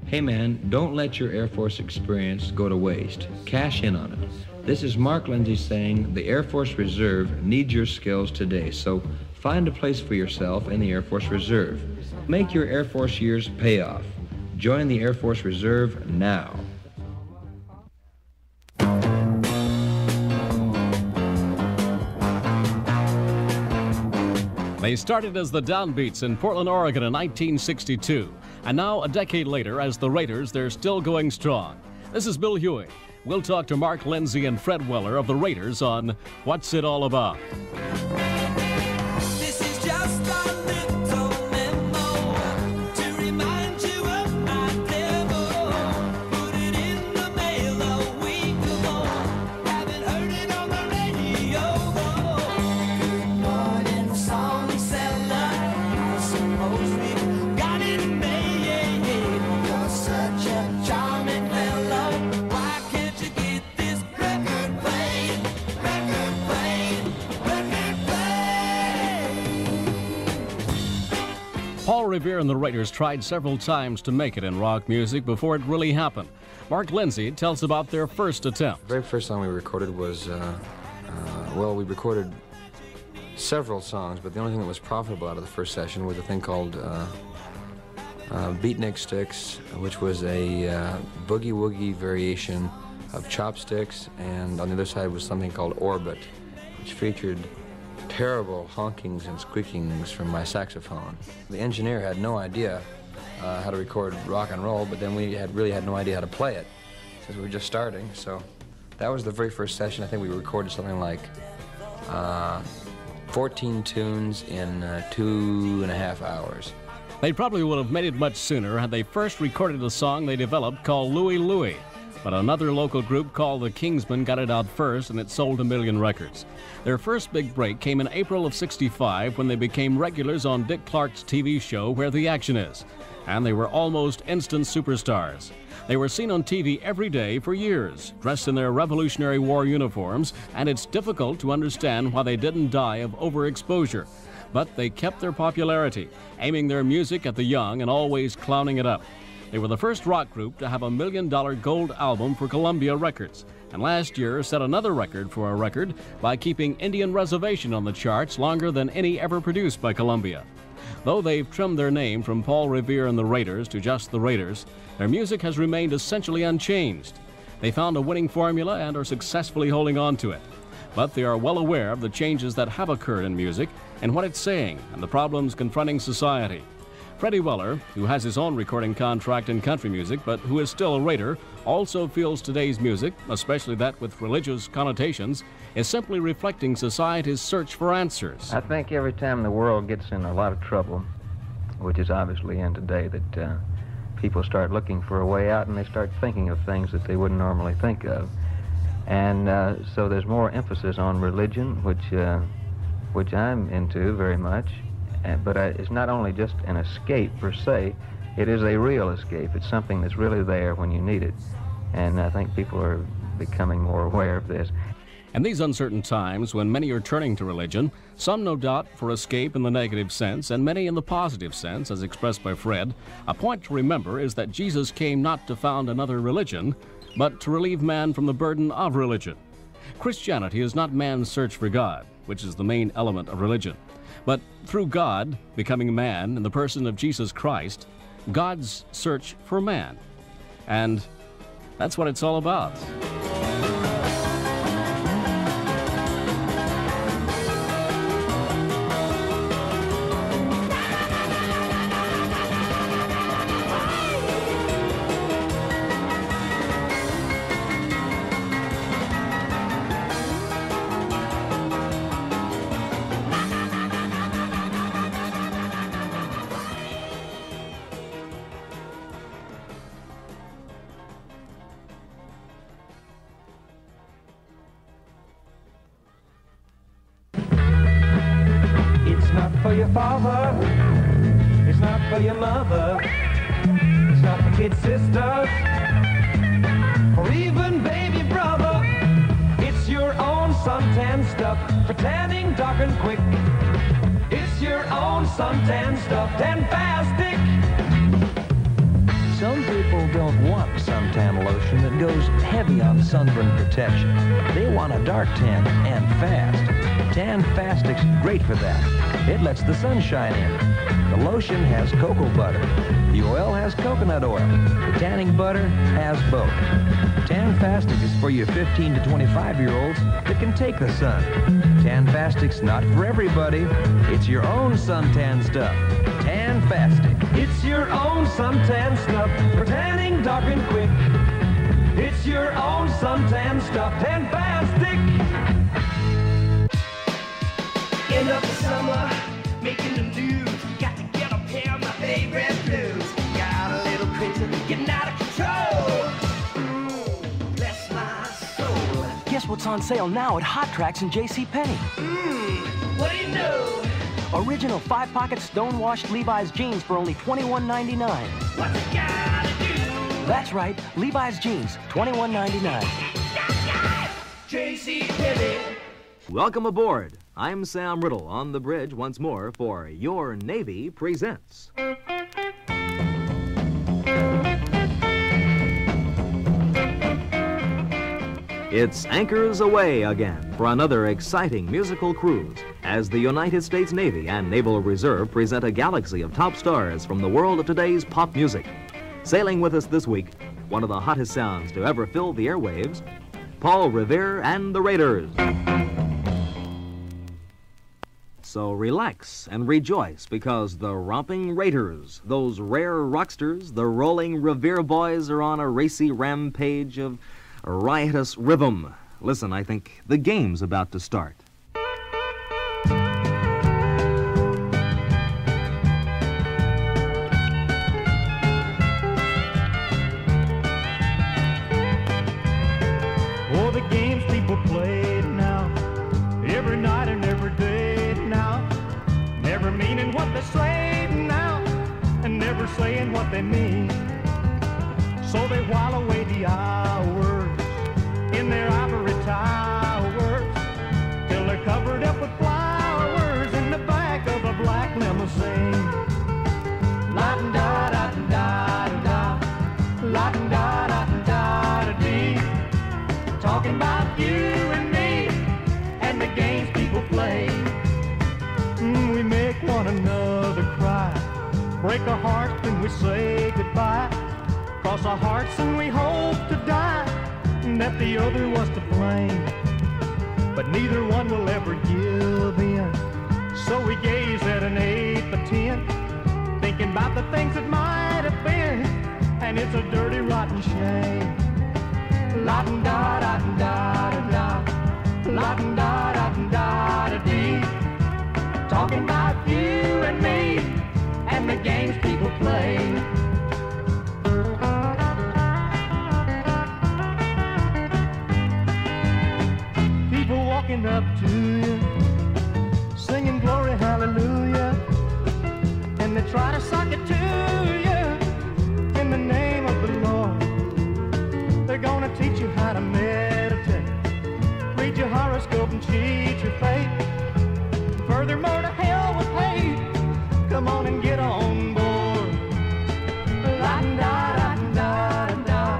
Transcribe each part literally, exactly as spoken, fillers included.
Hey man, don't let your Air Force experience go to waste. Cash in on it. This is Mark Lindsay saying the Air Force Reserve needs your skills today, so find a place for yourself in the Air Force Reserve. Make your Air Force years pay off. Join the Air Force Reserve now. They started as the Downbeats in Portland, Oregon in nineteen sixty-two. And now, a decade later, as the Raiders, they're still going strong. This is Bill Huey. We'll talk to Mark Lindsay and Fred Weller of the Raiders on What's It All About? This is just a little memo to remind you of my demo. Put it in the mail a week ago. Haven't heard it on the radio. Good morning, song seller. I suppose we got it made. You're such a charming fellow. Why can't you get this record played? Record played. Record played. Paul Revere and the Raiders tried several times to make it in rock music before it really happened. Mark Lindsay tells about their first attempt. The very first song we recorded was, uh, uh, well, we recorded several songs, but the only thing that was profitable out of the first session was a thing called uh, uh, Beatnik Sticks, which was a uh, boogie-woogie variation of Chopsticks, and on the other side was something called Orbit, which featured terrible honkings and squeakings from my saxophone. The engineer had no idea uh, how to record rock and roll, but then we had really had no idea how to play it since we were just starting. So that was the very first session. I think we recorded something like uh, fourteen tunes in uh, two and a half hours. They probably would have made it much sooner had they first recorded a song they developed called Louie Louie. But another local group called the Kingsmen got it out first, and it sold a million records. Their first big break came in April of sixty-five when they became regulars on Dick Clark's T V show Where the Action Is. And they were almost instant superstars. They were seen on T V every day for years, dressed in their Revolutionary War uniforms, and it's difficult to understand why they didn't die of overexposure. But they kept their popularity, aiming their music at the young and always clowning it up. They were the first rock group to have a million-dollar gold album for Columbia Records, and last year set another record for a record by keeping Indian Reservation on the charts longer than any ever produced by Columbia. Though they've trimmed their name from Paul Revere and the Raiders to just the Raiders, their music has remained essentially unchanged. They found a winning formula and are successfully holding on to it. But they are well aware of the changes that have occurred in music and what it's saying and the problems confronting society. Freddie Weller, who has his own recording contract in country music but who is still a Raider, also feels today's music, especially that with religious connotations, is simply reflecting society's search for answers. I think every time the world gets in a lot of trouble, which is obviously in today, that uh, people start looking for a way out and they start thinking of things that they wouldn't normally think of. And uh, so there's more emphasis on religion, which, uh, which I'm into very much. Uh, but uh, it's not only just an escape per se, it is a real escape. It's something that's really there when you need it. And I think people are becoming more aware of this. In these uncertain times, when many are turning to religion, some no doubt for escape in the negative sense, and many in the positive sense, as expressed by Fred, a point to remember is that Jesus came not to found another religion, but to relieve man from the burden of religion. Christianity is not man's search for God, which is the main element of religion, but through God becoming man in the person of Jesus Christ, God's search for man. And that's what it's all about. For your father, it's not for your mother, it's not for kid sisters, or even baby brother. It's your own suntan stuff for tanning dark and quick. It's your own suntan stuff, tan fastic. Some people people don't want suntan lotion that goes heavy on sunburn protection. They want a dark tan and fast. Tan Fastic's great for that. It lets the sun shine in. The lotion has cocoa butter. The oil has coconut oil. The tanning butter has both. Tan Fastic is for you fifteen to twenty-five year olds that can take the sun. Tan Fastic's not for everybody. It's your own suntan stuff. Tan Fastic. It's your own suntan stuff for tanning dark and quick. It's your own suntan stuff, Tan Fastic. End of the summer, making the news. Got to get a pair of my favorite blues. Got a little crazy, getting out of control. Mm, bless my soul. Guess what's on sale now at Hot Tracks and JCPenney? Mmm, what do you know? Original five-pocket stone-washed Levi's jeans for only twenty-one ninety-nine. What's it gotta do? That's right, Levi's jeans, twenty-one ninety-nine. JCPenney. Welcome aboard. I'm Sam Riddle on the bridge once more for Your Navy Presents. It's Anchors Away again for another exciting musical cruise as the United States Navy and Naval Reserve present a galaxy of top stars from the world of today's pop music. Sailing with us this week, one of the hottest sounds to ever fill the airwaves, Paul Revere and the Raiders. So relax and rejoice because the romping Raiders, those rare rocksters, the rolling Revere boys are on a racy rampage of riotous rhythm. Listen, I think the game's about to start. Oh, the games people play now, every night and every day now, never meaning what they say now, and never saying what they mean. So they while away the hours in their ivory towers till they're covered up with flowers in the back of a black limousine. La-da-da-da-da-da, la-da-da-da-da-dee, talking about you and me and the games people play. Mm, we make one another cry, break our hearts when we say goodbye, cross our hearts and we hope to die that the other was to blame, but neither one will ever give in. So we gaze at an eight by ten, thinking about the things that might have been, and it's a dirty, rotten shame. La-da-da-da-da-da, la-da-da-da-da-dee, talking about you and me and the games people play. Walking up to you, singing glory, hallelujah, and they try to sock it to you in the name of the Lord. They're gonna teach you how to meditate, read your horoscope and cheat your fate. Furthermore, to hell with hate, come on and get on board. La-da-da-da-da-da,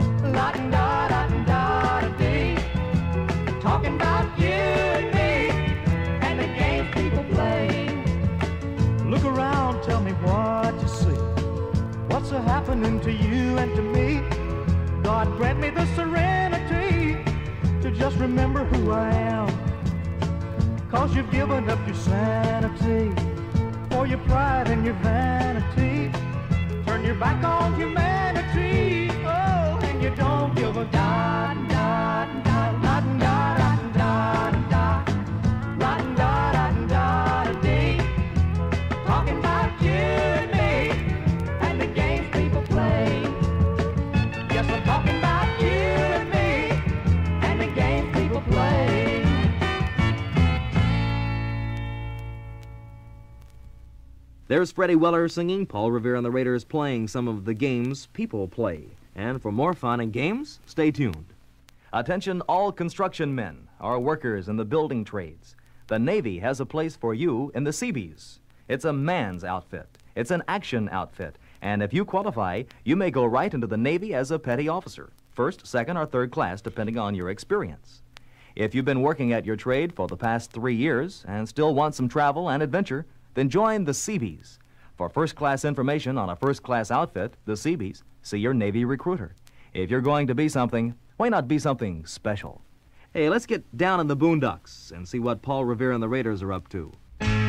la-da-da-da-da-dee, talking about you and me and the games people play. Look around, tell me what you see. What's a happening to you and to me? God grant me the serenity to just remember who I am. Cause you've given up your sanity for your pride and your vanity. Turn your back on humanity, oh, and you don't give a dot, dot, dot, dot, dot. Talking about you and me and the games people play. Yes, I'm talking about you and me and the games people play. There's Freddie Weller singing, Paul Revere and the Raiders playing some of the games people play. And for more fun and games, stay tuned. Attention all construction men, our workers in the building trades. The Navy has a place for you in the Seabees. It's a man's outfit. It's an action outfit. And if you qualify, you may go right into the Navy as a petty officer, first, second, or third class, depending on your experience. If you've been working at your trade for the past three years and still want some travel and adventure, then join the Seabees. For first-class information on a first-class outfit, the Seabees, see your Navy recruiter. If you're going to be something, why not be something special? Hey, let's get down in the boondocks and see what Paul Revere and the Raiders are up to.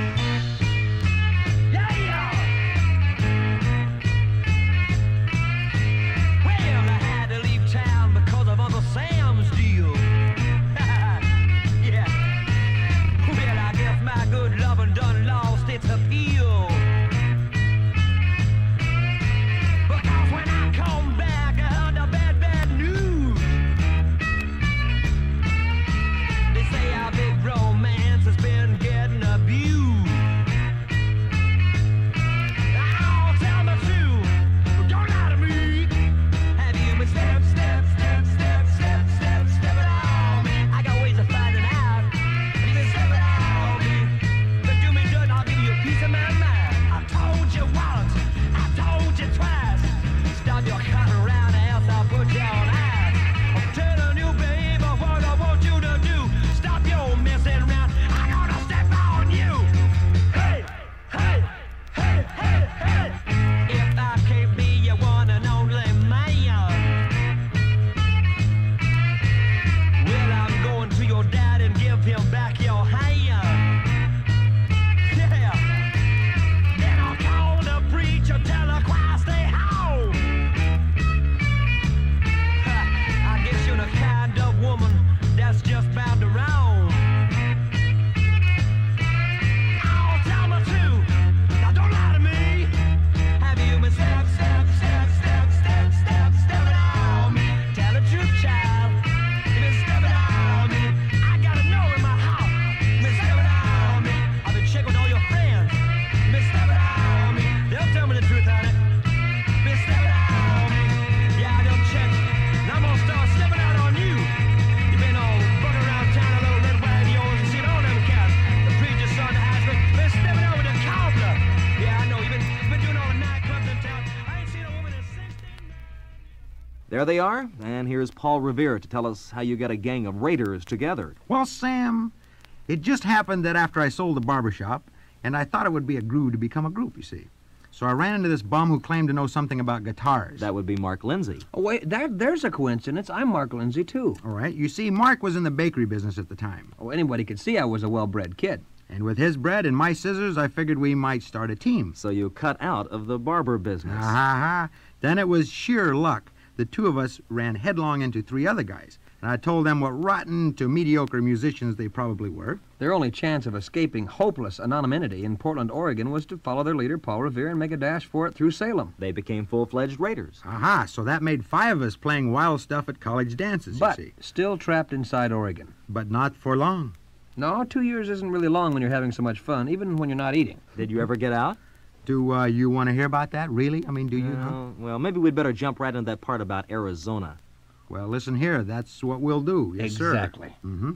There they are, and here's Paul Revere to tell us how you got a gang of raiders together. Well, Sam, it just happened that after I sold the barbershop, and I thought it would be a groove to become a group, you see. So I ran into this bum who claimed to know something about guitars. That would be Mark Lindsay. Oh, wait, that, there's a coincidence. I'm Mark Lindsay, too. All right. You see, Mark was in the bakery business at the time. Oh, anybody could see I was a well-bred kid. And with his bread and my scissors, I figured we might start a team. So you cut out of the barber business. Ha ha ha. Then it was sheer luck. The two of us ran headlong into three other guys, and I told them what rotten to mediocre musicians they probably were. Their only chance of escaping hopeless anonymity in Portland, Oregon was to follow their leader, Paul Revere, and make a dash for it through Salem. They became full-fledged raiders. Aha, so that made five of us playing wild stuff at college dances, But you see. still trapped inside Oregon. But not for long. No, two years isn't really long when you're having so much fun, even when you're not eating. Did you ever get out? Do uh, you want to hear about that, really? I mean, do you? Huh? Uh, well, maybe we'd better jump right into that part about Arizona. Well, listen here. That's what we'll do. Yes, sir. Exactly. Mm-hmm.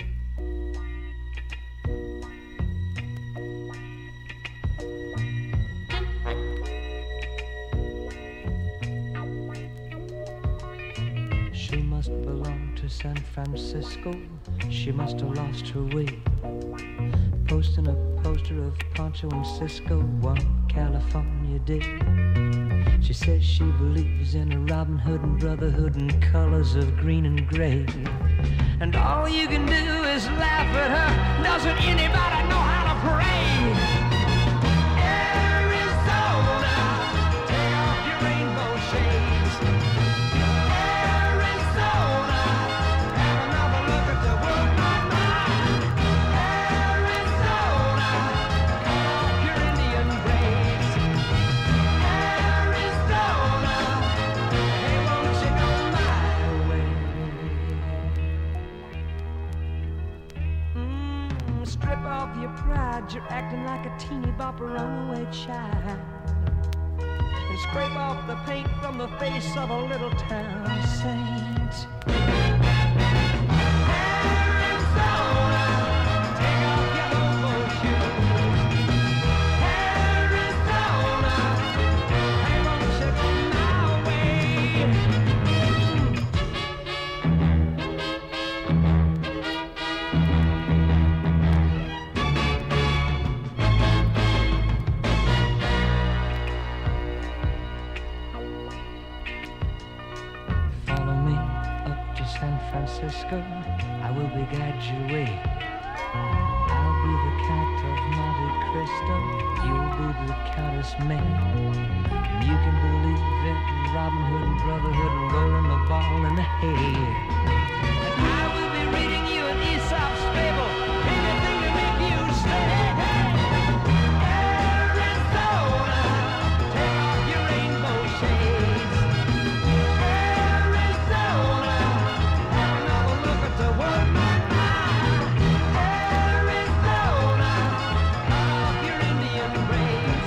She must belong to San Francisco. She must have lost her way. Posting a poster of Pancho and Cisco one California day. She says she believes in a Robin Hood and brotherhood and colors of green and gray. And all you can do is laugh at her. Doesn't anybody know how to pray? Arizona, take off your rainbow shades. Arizona, have another look at the world, my mind. Arizona, cut off your Indian braids. Arizona, hey, won't you go my way? Mm, strip off your pride, you're acting like a teeny bopper runaway child. And scrape off the paint from the face of a little town saint. Arizona, take off your hobo shoes. Arizona, hey, Francisco, I will be guide your way. I'll be the Count of Monte Cristo, you'll be the Countess May. You can believe it, Robin Hood and Brotherhood and rolling the ball in the hay. I will be reading you an Aesop's fable, anything to make you stay. Arizona, take off your rainbow shades. Arizona, have another look at the world. Arizona, cut off your Indian braids.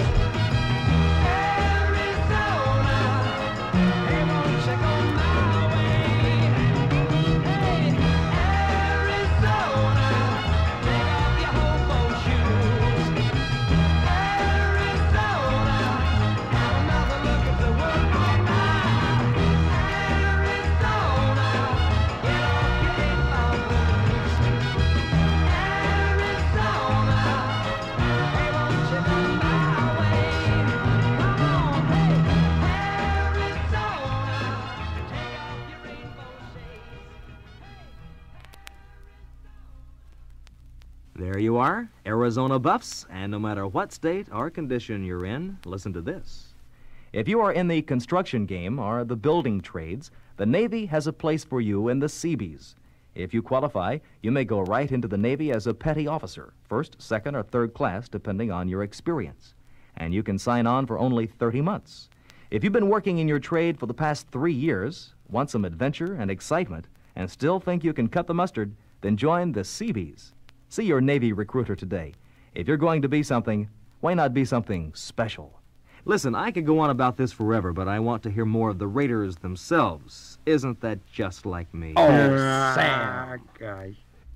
Arizona, hey, won't you go my way? Hey, Arizona, take off your hobo shoes. Arizona, have another look at the world. Arizona, get off your eight mile blues. Arizona, hey, won't you come my way? Come on, hey, Arizona, take off your rainbow shades. There you are, Arizona buffs, and no matter what state or condition you're in, listen to this. If you are in the construction game or the building trades, the Navy has a place for you in the Seabees. If you qualify, you may go right into the Navy as a petty officer, first, second, or third class, depending on your experience. And you can sign on for only thirty months. If you've been working in your trade for the past three years, want some adventure and excitement, and still think you can cut the mustard, then join the Seabees. See your Navy recruiter today. If you're going to be something, why not be something special? Listen, I could go on about this forever, but I want to hear more of the Raiders themselves. Isn't that just like me? Oh, Sam. Guy.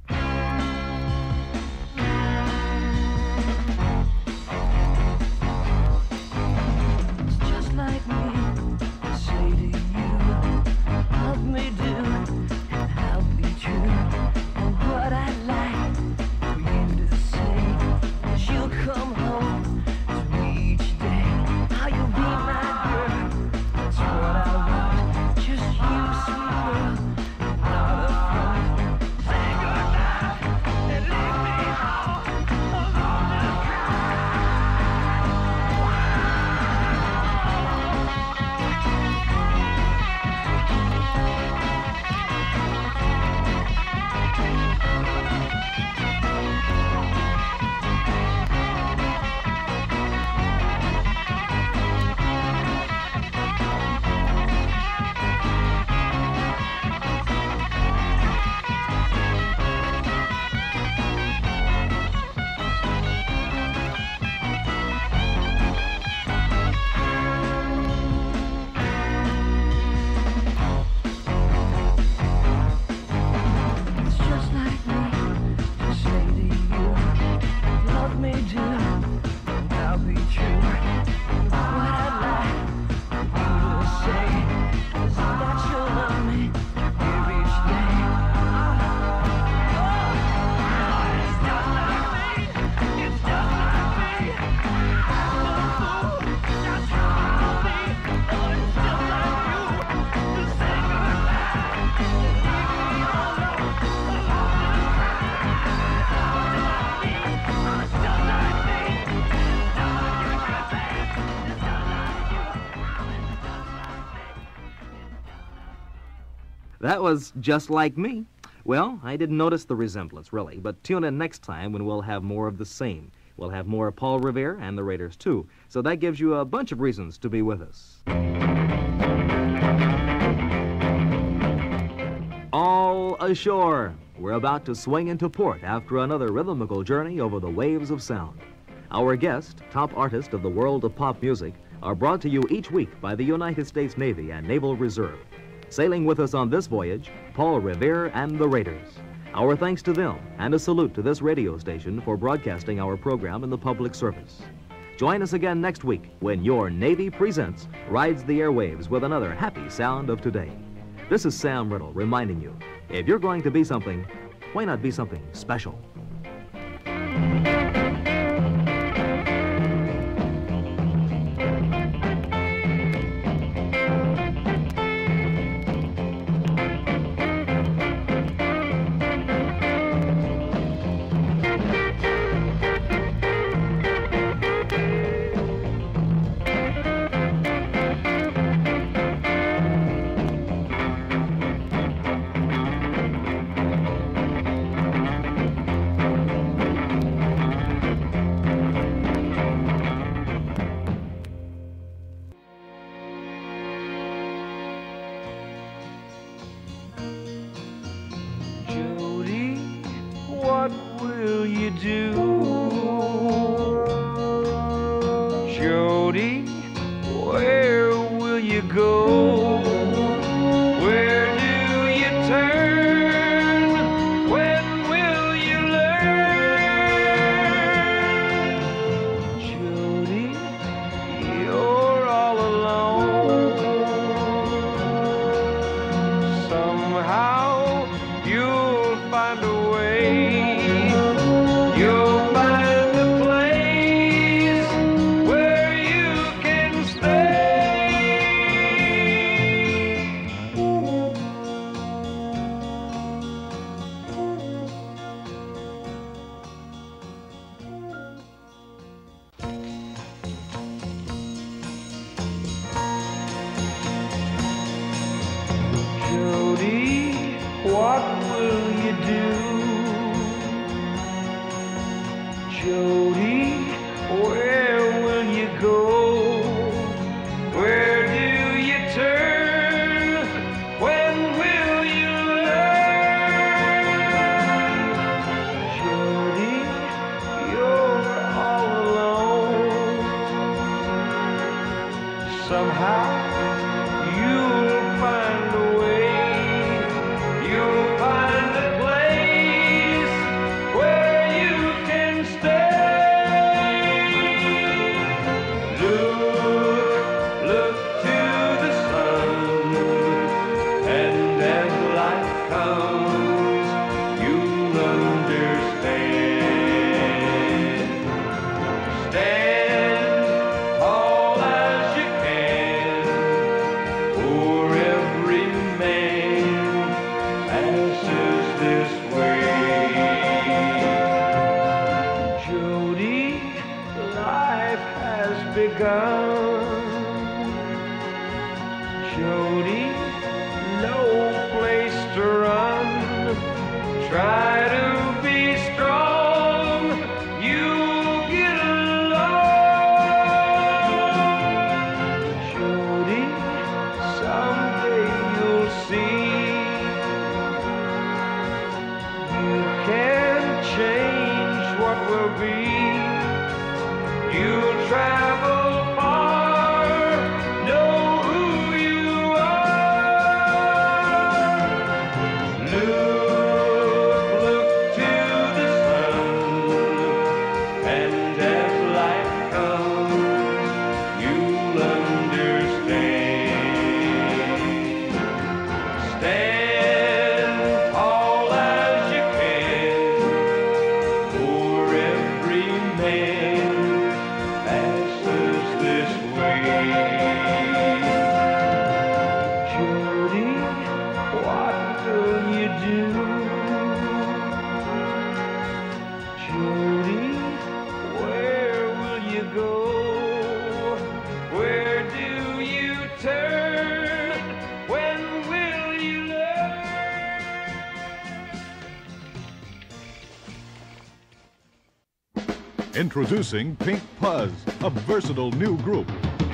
It's just like me to say to you, love me do, and I'll be true. And what I'd like for you to say is you'll come home to me each day. How you'll be my girl, that's what I want. Just you, sweet girl, not a front. Say goodnight and leave me all alone to It's just like me to say to you, love me do, and I'll be true. What I'd like for you to say is that you'll love me here each day. Oh, it's just like me, it's just like me. I'm a fool, that's how I'll be. Oh, it's just like you to say goodbye and leave me all alone. That was Just Like Me. Well, I didn't notice the resemblance, really, but tune in next time when we'll have more of the same. We'll have more of Paul Revere and the Raiders, too. So that gives you a bunch of reasons to be with us. All ashore. We're about to swing into port after another rhythmical journey over the waves of sound. Our guest, top artist of the world of pop music, are brought to you each week by the United States Navy and Naval Reserve. Sailing with us on this voyage, Paul Revere and the Raiders. Our thanks to them, and a salute to this radio station for broadcasting our program in the public service. Join us again next week when your Navy Presents rides the airwaves with another happy sound of today. This is Sam Riddle reminding you, if you're going to be something, why not be something special? will you do? Jody, where will you go? Where do you turn? When will you learn? Jody, you're all alone. Somehow you'll find a way. You'll find a place where you can stay. Jody, what will you do? Jody, where will you go? Where do you turn? When will you learn? Jody, you're all alone. Somehow you'll find a way. You'll find a place where you can stay. Look, look to the sun, and as light comes, you'll understand. Stand tall as you can, for every man passes this way. Jody, life has begun. Jody, no place to run. Try to be strong, you'll get along. Jody, someday you'll see you can change what will be. You'll travel far, know who you are. Look, look to the sun, and as light comes, you'll understand. Stand tall as you can, for every man passes this way. Jody, what will you do? Jody, where will you go? Where do you turn? When will you learn? Introducing Pink Puzz, a versatile new group.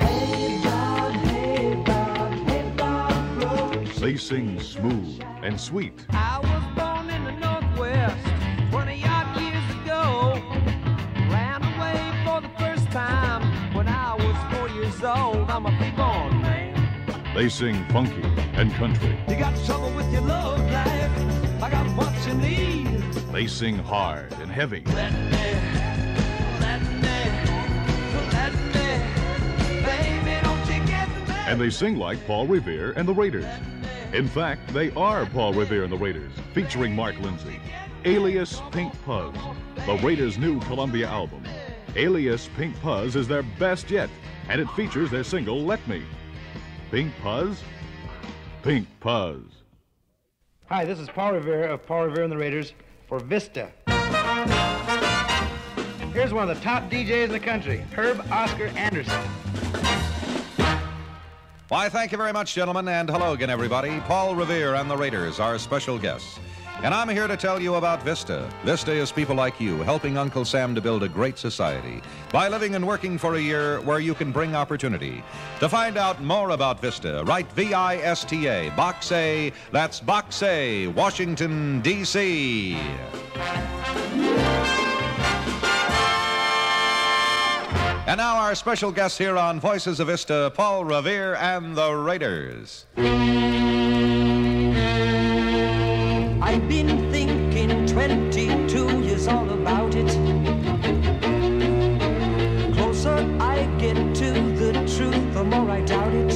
They sing smooth and sweet. I was born in the Northwest twenty odd years ago. Ran away for the first time when I was four years old. I'm a big born man. They sing funky and country. You got trouble with your love life, I got what you need. They sing hard and heavy. Let me, let me, let me, baby, don't you get me? And they sing like Paul Revere and the Raiders. In fact, they are Paul Revere and the Raiders, featuring Mark Lindsay. Alias Pink Puzz, the Raiders' new Columbia album. Alias Pink Puzz is their best yet, and it features their single, Let Me. Pink Puzz? Pink Puzz. Hi, this is Paul Revere of Paul Revere and the Raiders for Vista. Here's one of the top D Js in the country, Herb Oscar Anderson. Why, thank you very much, gentlemen, and hello again, everybody. Paul Revere and the Raiders, our special guests. And I'm here to tell you about Vista. Vista is people like you helping Uncle Sam to build a great society by living and working for a year where you can bring opportunity. To find out more about Vista, write V I S T A, Box A, that's Box A, Washington, D C And now our special guests here on Voices of Vista, Paul Revere and the Raiders. I've been thinking twenty-two years all about it. Closer I get to the truth, the more I doubt it.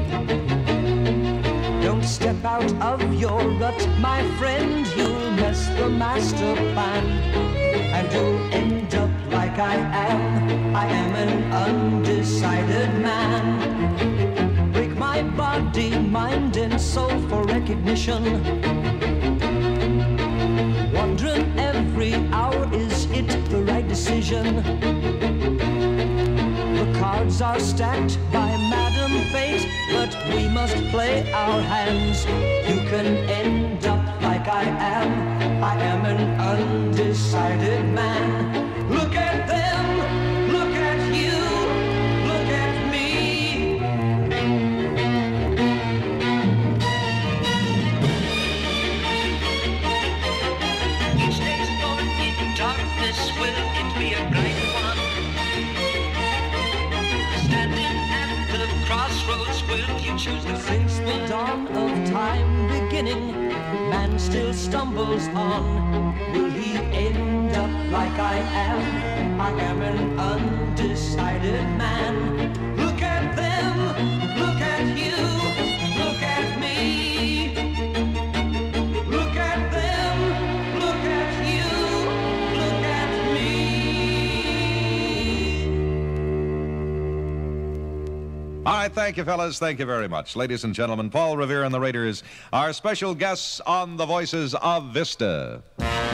Don't step out of your rut, my friend, you'll mess the master plan. And you'll end up like I am, I am an undecided man. Break my body, mind and soul for recognition. Wondering every hour, is it the right decision? The cards are stacked by Madam Fate, but we must play our hands. You can end up like I am, I am an undecided man. Look at them, look at you, look at me. Each day's born in darkness, will it be a bright one? Standing at the crossroads, will you choose the Since the dawn of time beginning, man still stumbles on. Will he end up like I am? I am an undecided man. Look at them, look at you, look at me. Look at them, look at you, look at me. All right, thank you, fellas. Thank you very much. Ladies and gentlemen, Paul Revere and the Raiders, our special guests on the Voices of Vista.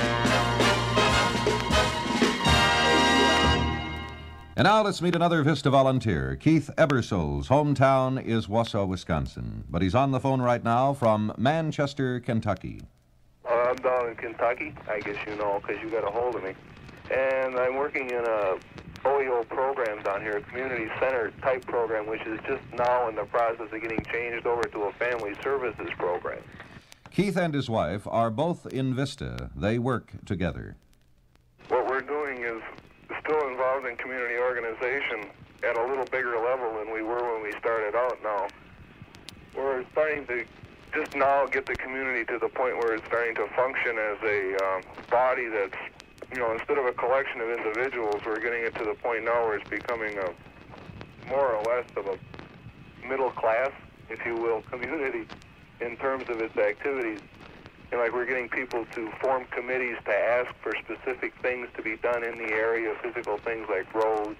And now let's meet another Vista volunteer. Keith Ebersole's hometown is Wausau, Wisconsin. But he's on the phone right now from Manchester, Kentucky. Uh, I'm down in Kentucky, I guess you know, because you got a hold of me. And I'm working in a O E O program down here, a community center type program, which is just now in the process of getting changed over to a family services program. Keith and his wife are both in Vista. They work together. What we're doing is still involved in community organization at a little bigger level than we were when we started out now. We're starting to just now get the community to the point where it's starting to function as a um, body that's, you know, instead of a collection of individuals, we're getting it to the point now where it's becoming a more or less of a middle class, if you will, community in terms of its activities. And like we're getting people to form committees to ask for specific things to be done in the area, physical things like roads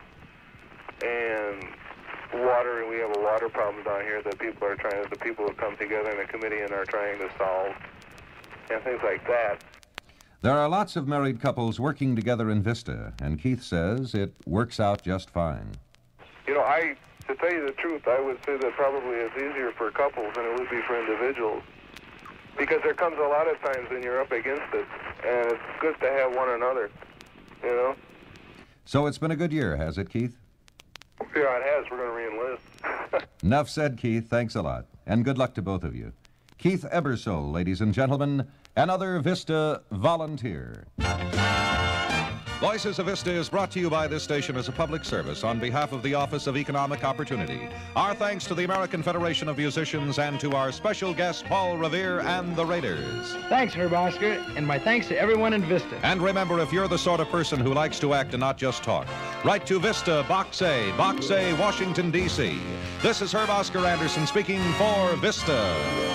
and water. And we have a water problem down here that people are trying, the people have come together in a committee and are trying to solve, and things like that. There are lots of married couples working together in Vista, and Keith says it works out just fine. You know, I, to tell you the truth, I would say that probably it's easier for couples than it would be for individuals. Because there comes a lot of times when you're up against it, and it's good to have one another, you know? So it's been a good year, has it, Keith? Yeah, it has. We're going to re-enlist. Enough said, Keith. Thanks a lot. And good luck to both of you. Keith Ebersole, ladies and gentlemen, another Vista volunteer. Voices of Vista is brought to you by this station as a public service on behalf of the Office of Economic Opportunity. Our thanks to the American Federation of Musicians and to our special guests, Paul Revere and the Raiders. Thanks, Herb Oscar, and my thanks to everyone in Vista. And remember, if you're the sort of person who likes to act and not just talk, write to Vista, Box A, Box A, Washington, D C This is Herb Oscar Anderson speaking for Vista.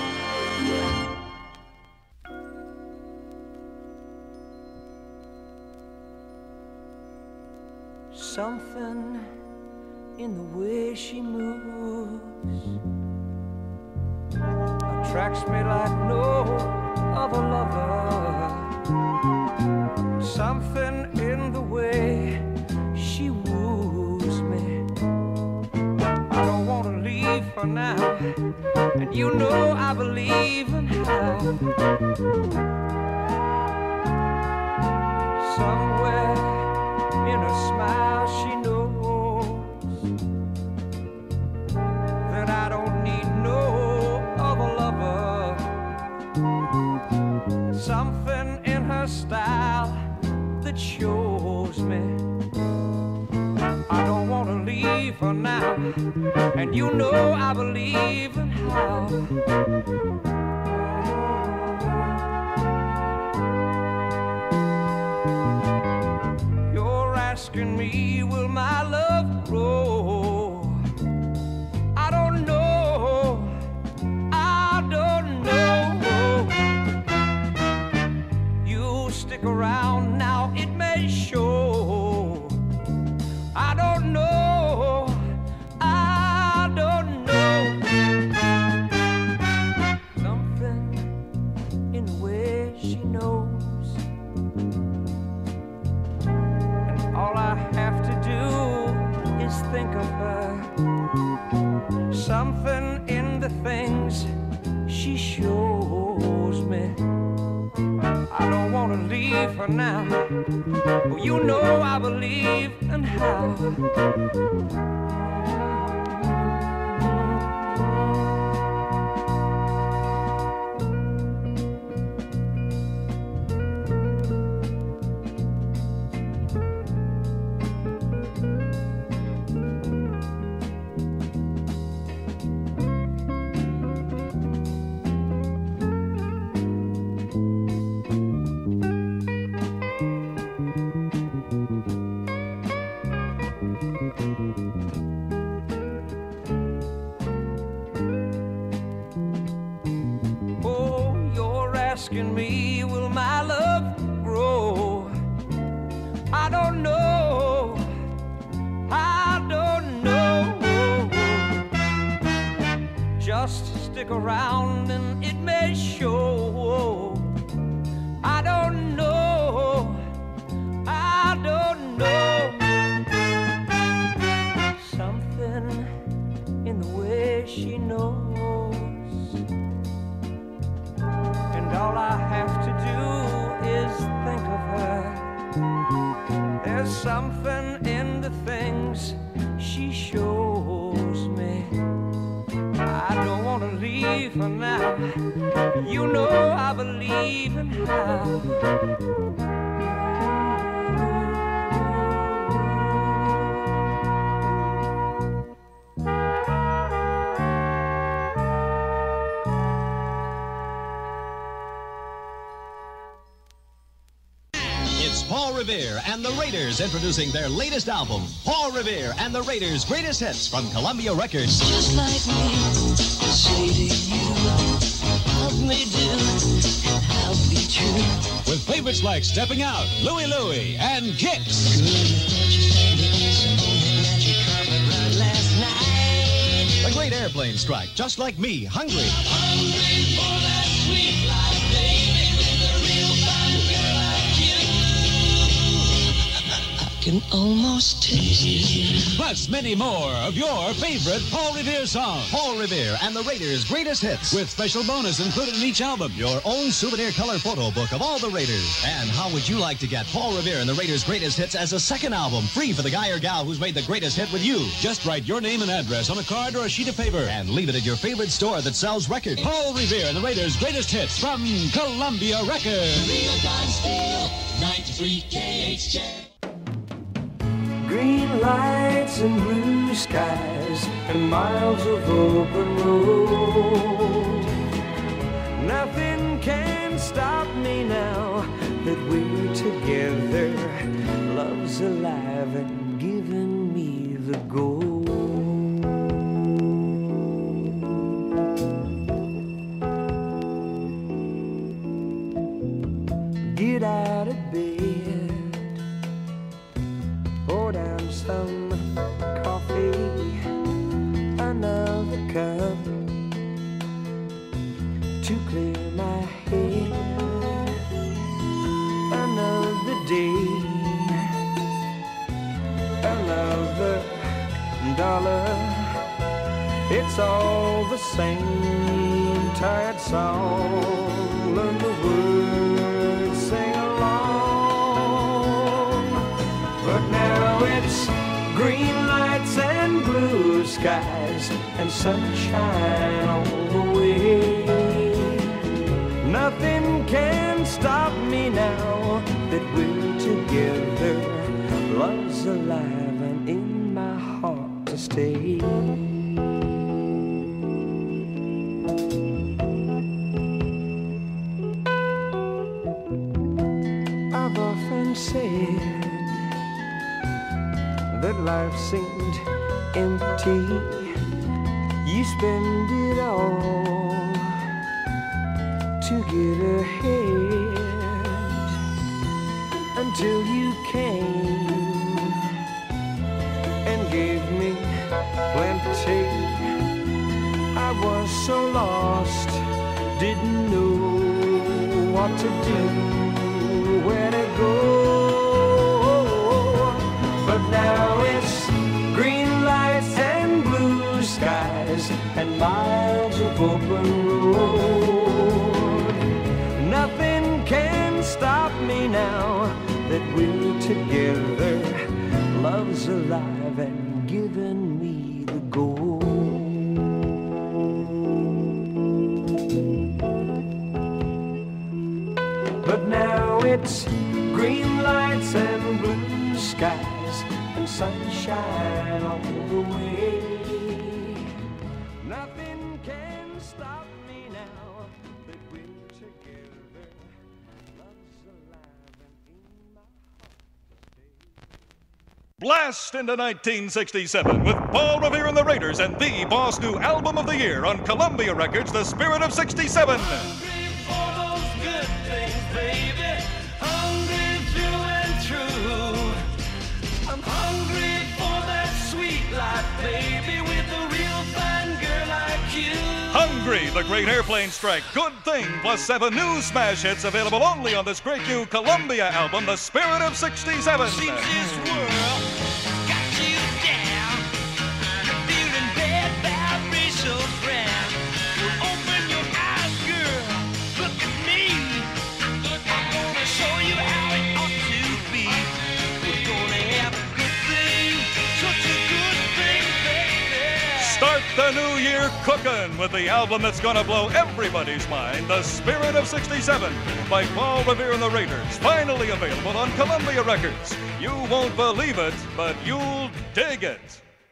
Something in the way she moves attracts me like no other lover. Something in the way she woos me. I don't want to leave her now, and you know I believe in how. Somewhere in her smile she knows that I don't need no other lover. Something in her style that shows me I don't want to for now, and you know I believe in how. You're asking me, will my love grow? I don't know, I don't know. You stick around now, it may show. I don't know, I don't know. Something in the way she knows, and all I have to do is think of her. Something in the things she shows me. I don't want to leave her now. Oh, you know I believe in how. Asking me, will my love grow? I don't know, I don't know. Just stick around and it may show. I don't know, I don't know. Something in the way she knows. All I have to do is think of her. There's something in the things she shows me. I don't want to leave her now. You know I believe in how. Paul Revere and the Raiders introducing their latest album, Paul Revere and the Raiders' Greatest Hits from Columbia Records. Just like me, say to you, help me do, and I'll be true. With favorites like Stepping Out, Louie Louie, and Kicks. The Great Airplane Strike, Just Like Me, Hungry. Hungry for that sweet life, baby, with a real fine girl like you. Can almost taste it. Plus many more of your favorite Paul Revere songs. Paul Revere and the Raiders' Greatest Hits. With special bonus included in each album. Your own souvenir color photo book of all the Raiders. And how would you like to get Paul Revere and the Raiders' Greatest Hits as a second album, free for the guy or gal who's made the greatest hit with you? Just write your name and address on a card or a sheet of paper and leave it at your favorite store that sells records. Paul Revere and the Raiders' Greatest Hits from Columbia Records. Real time steel, ninety-three K H J. Green lights and blue skies and miles of open road. Nothing can stop me now that we're together. Love's alive and giving me the go. Get out of bed, pour down some coffee, another cup to clear my head. Another day, another dollar. It's all the same tired song. Learn the words, sing along. But now it's green lights and blue skies and sunshine all the way. Nothing can stop me now that we're together. Love's alive and in my heart to stay. stay. I've often said that life seemed empty. You spend it all to get ahead until you came and gave me plenty. I was so lost, didn't know what to do, where to go. But now it's green lights and blue skies and miles of open road. Nothing can stop me now that we're together. Love's alive and giving me the gold. But now it's green lights and blue skies and sunshine all the way. Nothing can stop me now that we're together. Love's alive and in my Blast into nineteen sixty-seven with Paul Revere and the Raiders and the Boss new album of the year on Columbia Records, The Spirit of sixty-seven. Hungry, the great airplane strike, Good Thing, plus seven new smash hits available only on this great new Columbia album, The Spirit of sixty-seven. Seems this world got you down. You're feeling bad, vibration ground. Open your eyes, girl. Look at me. I'm gonna show you how it ought to be. We're gonna have a good thing, such a good thing, baby. Start the new year cooking with the album that's gonna blow everybody's mind, The Spirit of sixty-seven, by Paul Revere and the Raiders, finally available on Columbia Records. You won't believe it, but you'll dig it.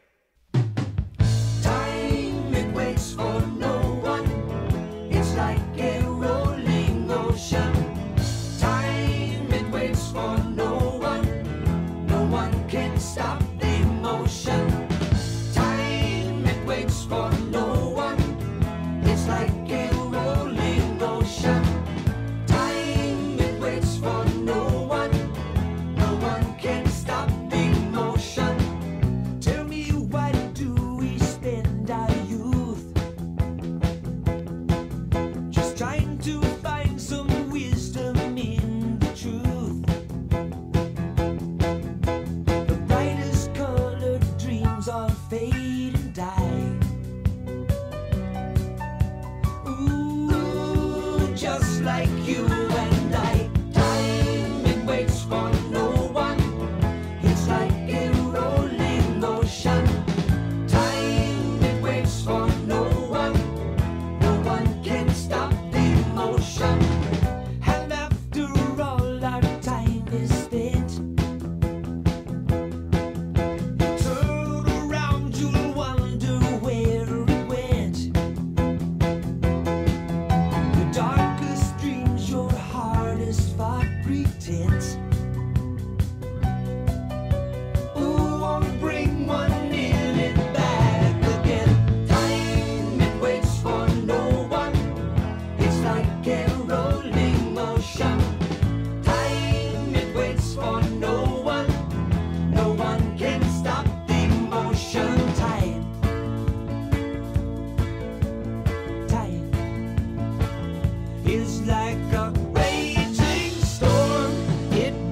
Time, it waits for no one. It's like a rolling ocean. Time, it waits for no one. No one can stop the motion. Time, it waits for no one. It's like a rolling ocean. Time, it waits for no one. No one can stop the motion. Tell me, why do we spend our youth just trying to find some wisdom in the truth? The brightest colored dreams all fade and die. Ooh, just like you and I. Time, it waits for no one. It's like a rolling ocean. Time, it waits for no one. No one can stop the motion. And after all our time is spent, you turn around, you'll wonder where it went. The darkest dreams, your hardest fought pretense. Ooh, won't bring one in it back again. Time, it waits for no one. It's like a rolling ocean. Time, it waits for no one. No one can stop the motion. Time, time is like a raging storm. It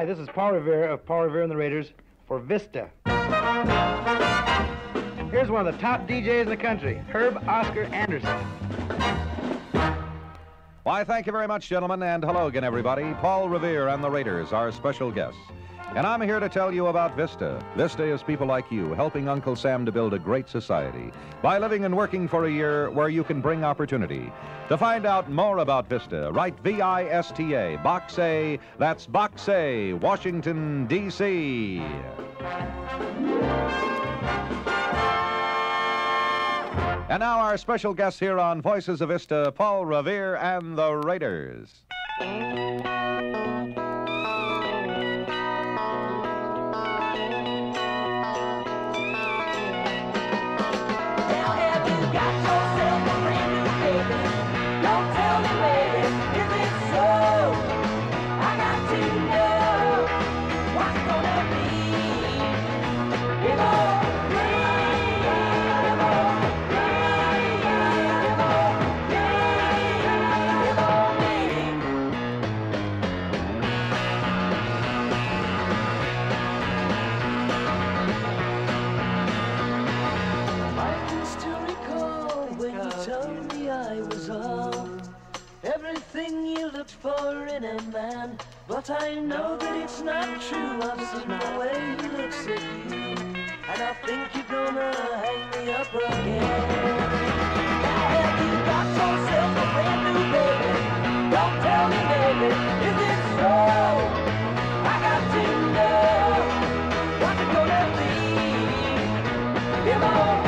Hi, this is Paul Revere of Paul Revere and the Raiders for Vista. Here's one of the top D Js in the country, Herb Oscar Anderson. Why, thank you very much, gentlemen, and hello again, everybody. Paul Revere and the Raiders, our special guests. And I'm here to tell you about Vista. Vista is people like you, helping Uncle Sam to build a great society by living and working for a year where you can bring opportunity. To find out more about Vista, write V I S T A, Box A, that's Box A, Washington, D C And now our special guests here on Voices of Vista, Paul Revere and the Raiders. For in a man, but I know that it's not true. I've seen the way he looks at you, and I think you're gonna hang me up again. Have you got yourself a brand new baby? Don't tell me, baby, is it so? I got to know what's it gonna be. Come on.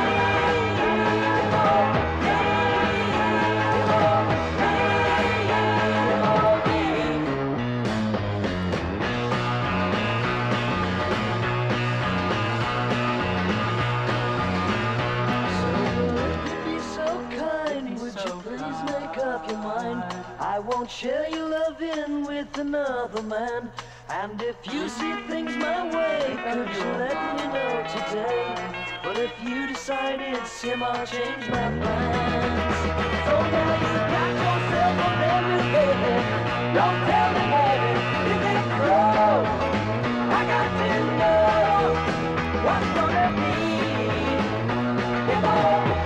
I won't share your loving with another man. And if you see things my way, could you let me know today? But if you decide it's him, I'll change my plans. So now you got yourself a brand new baby. Don't tell me, baby, is it true? I got to know what's gonna be. Come on.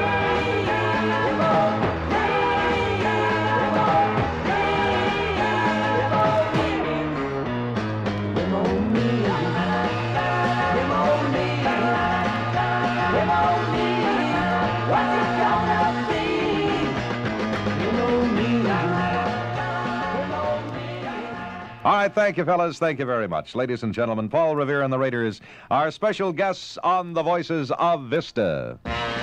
All right, thank you, fellas. Thank you very much. Ladies and gentlemen, Paul Revere and the Raiders, our special guests on the Voices of Vista.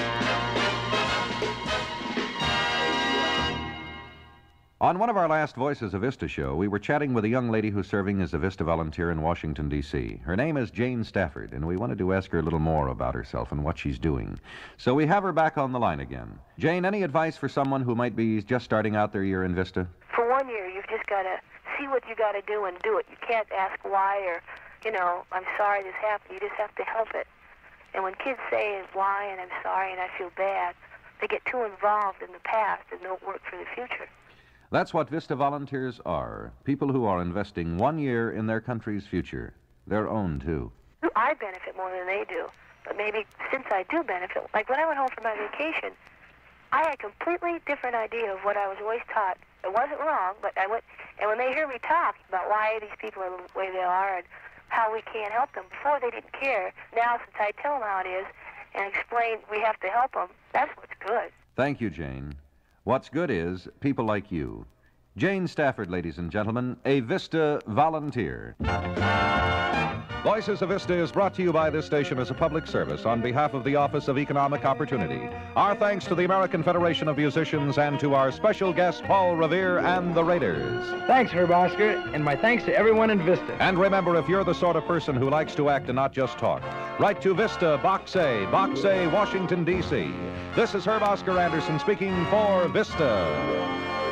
On one of our last Voices of Vista show, we were chatting with a young lady who's serving as a Vista volunteer in Washington, D C Her name is Jane Stafford, and we wanted to ask her a little more about herself and what she's doing. So we have her back on the line again. Jane, any advice for someone who might be just starting out their year in Vista? For one year, you've just got to see what you got to do and do it. You can't ask why or, you know, I'm sorry this happened. You just have to help it. And when kids say why and I'm sorry and I feel bad, they get too involved in the past and don't work for the future. That's what Vista volunteers are, people who are investing one year in their country's future, their own, too. I benefit more than they do, but maybe since I do benefit, like when I went home for my vacation, I had a completely different idea of what I was always taught. It wasn't wrong, but I went, and when they hear me talk about why these people are the way they are and how we can't help them, before they didn't care. Now, since I tell them how it is and explain we have to help them, that's what's good. Thank you, Jane. What's good is people like you. Jane Stafford, ladies and gentlemen, a Vista volunteer. Voices of Vista is brought to you by this station as a public service on behalf of the Office of Economic Opportunity. Our thanks to the American Federation of Musicians and to our special guest, Paul Revere and the Raiders. Thanks, Herb Oscar, and my thanks to everyone in Vista. And remember, if you're the sort of person who likes to act and not just talk, write to Vista, Box A, Box A, Washington, D C This is Herb Oscar Anderson speaking for Vista.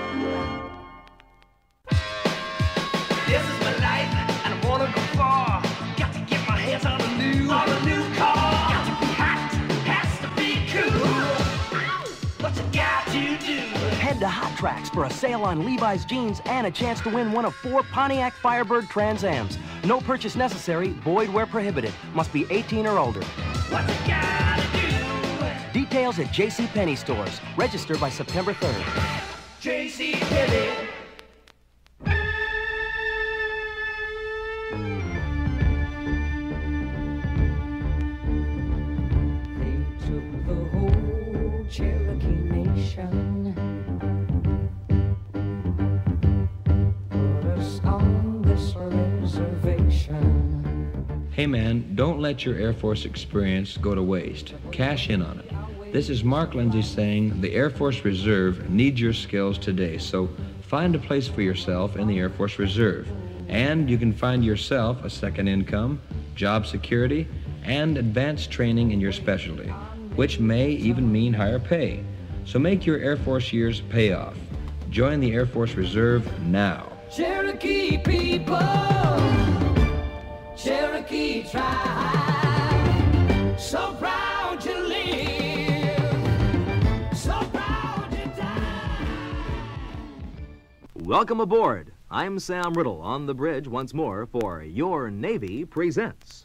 This is my life, and I wanna go far. Got to get my hands on a new, on a new car. Got to be hot, has to be cool. What you got to do? Head to Hot Tracks for a sale on Levi's jeans and a chance to win one of four Pontiac Firebird Trans Ams. No purchase necessary, void where prohibited. Must be eighteen or older. What's it gotta do? Details at JCPenney stores. Register by September third. JCPenney. They took the whole Cherokee Nation, put us on this reservation. Hey man, don't let your Air Force experience go to waste. Cash in on it. This is Mark Lindsay saying the Air Force Reserve needs your skills today, so find a place for yourself in the Air Force Reserve. And you can find yourself a second income, job security, and advanced training in your specialty, which may even mean higher pay. So make your Air Force years pay off. Join the Air Force Reserve now. Cherokee people, Cherokee tribe, so proud to live, so proud to die. Welcome aboard. I'm Sam Riddle on the bridge once more for Your Navy Presents.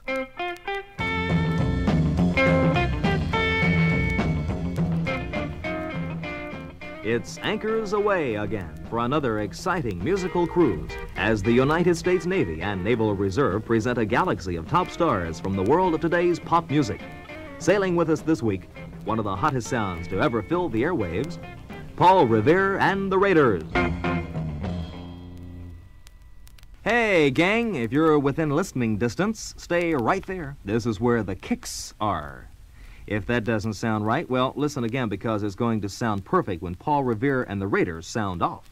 It's Anchors Away again for another exciting musical cruise as the United States Navy and Naval Reserve present a galaxy of top stars from the world of today's pop music. Sailing with us this week, one of the hottest sounds to ever fill the airwaves, Paul Revere and the Raiders. Hey, gang, if you're within listening distance, stay right there. This is where the kicks are. If that doesn't sound right, well, listen again because it's going to sound perfect when Paul Revere and the Raiders sound off.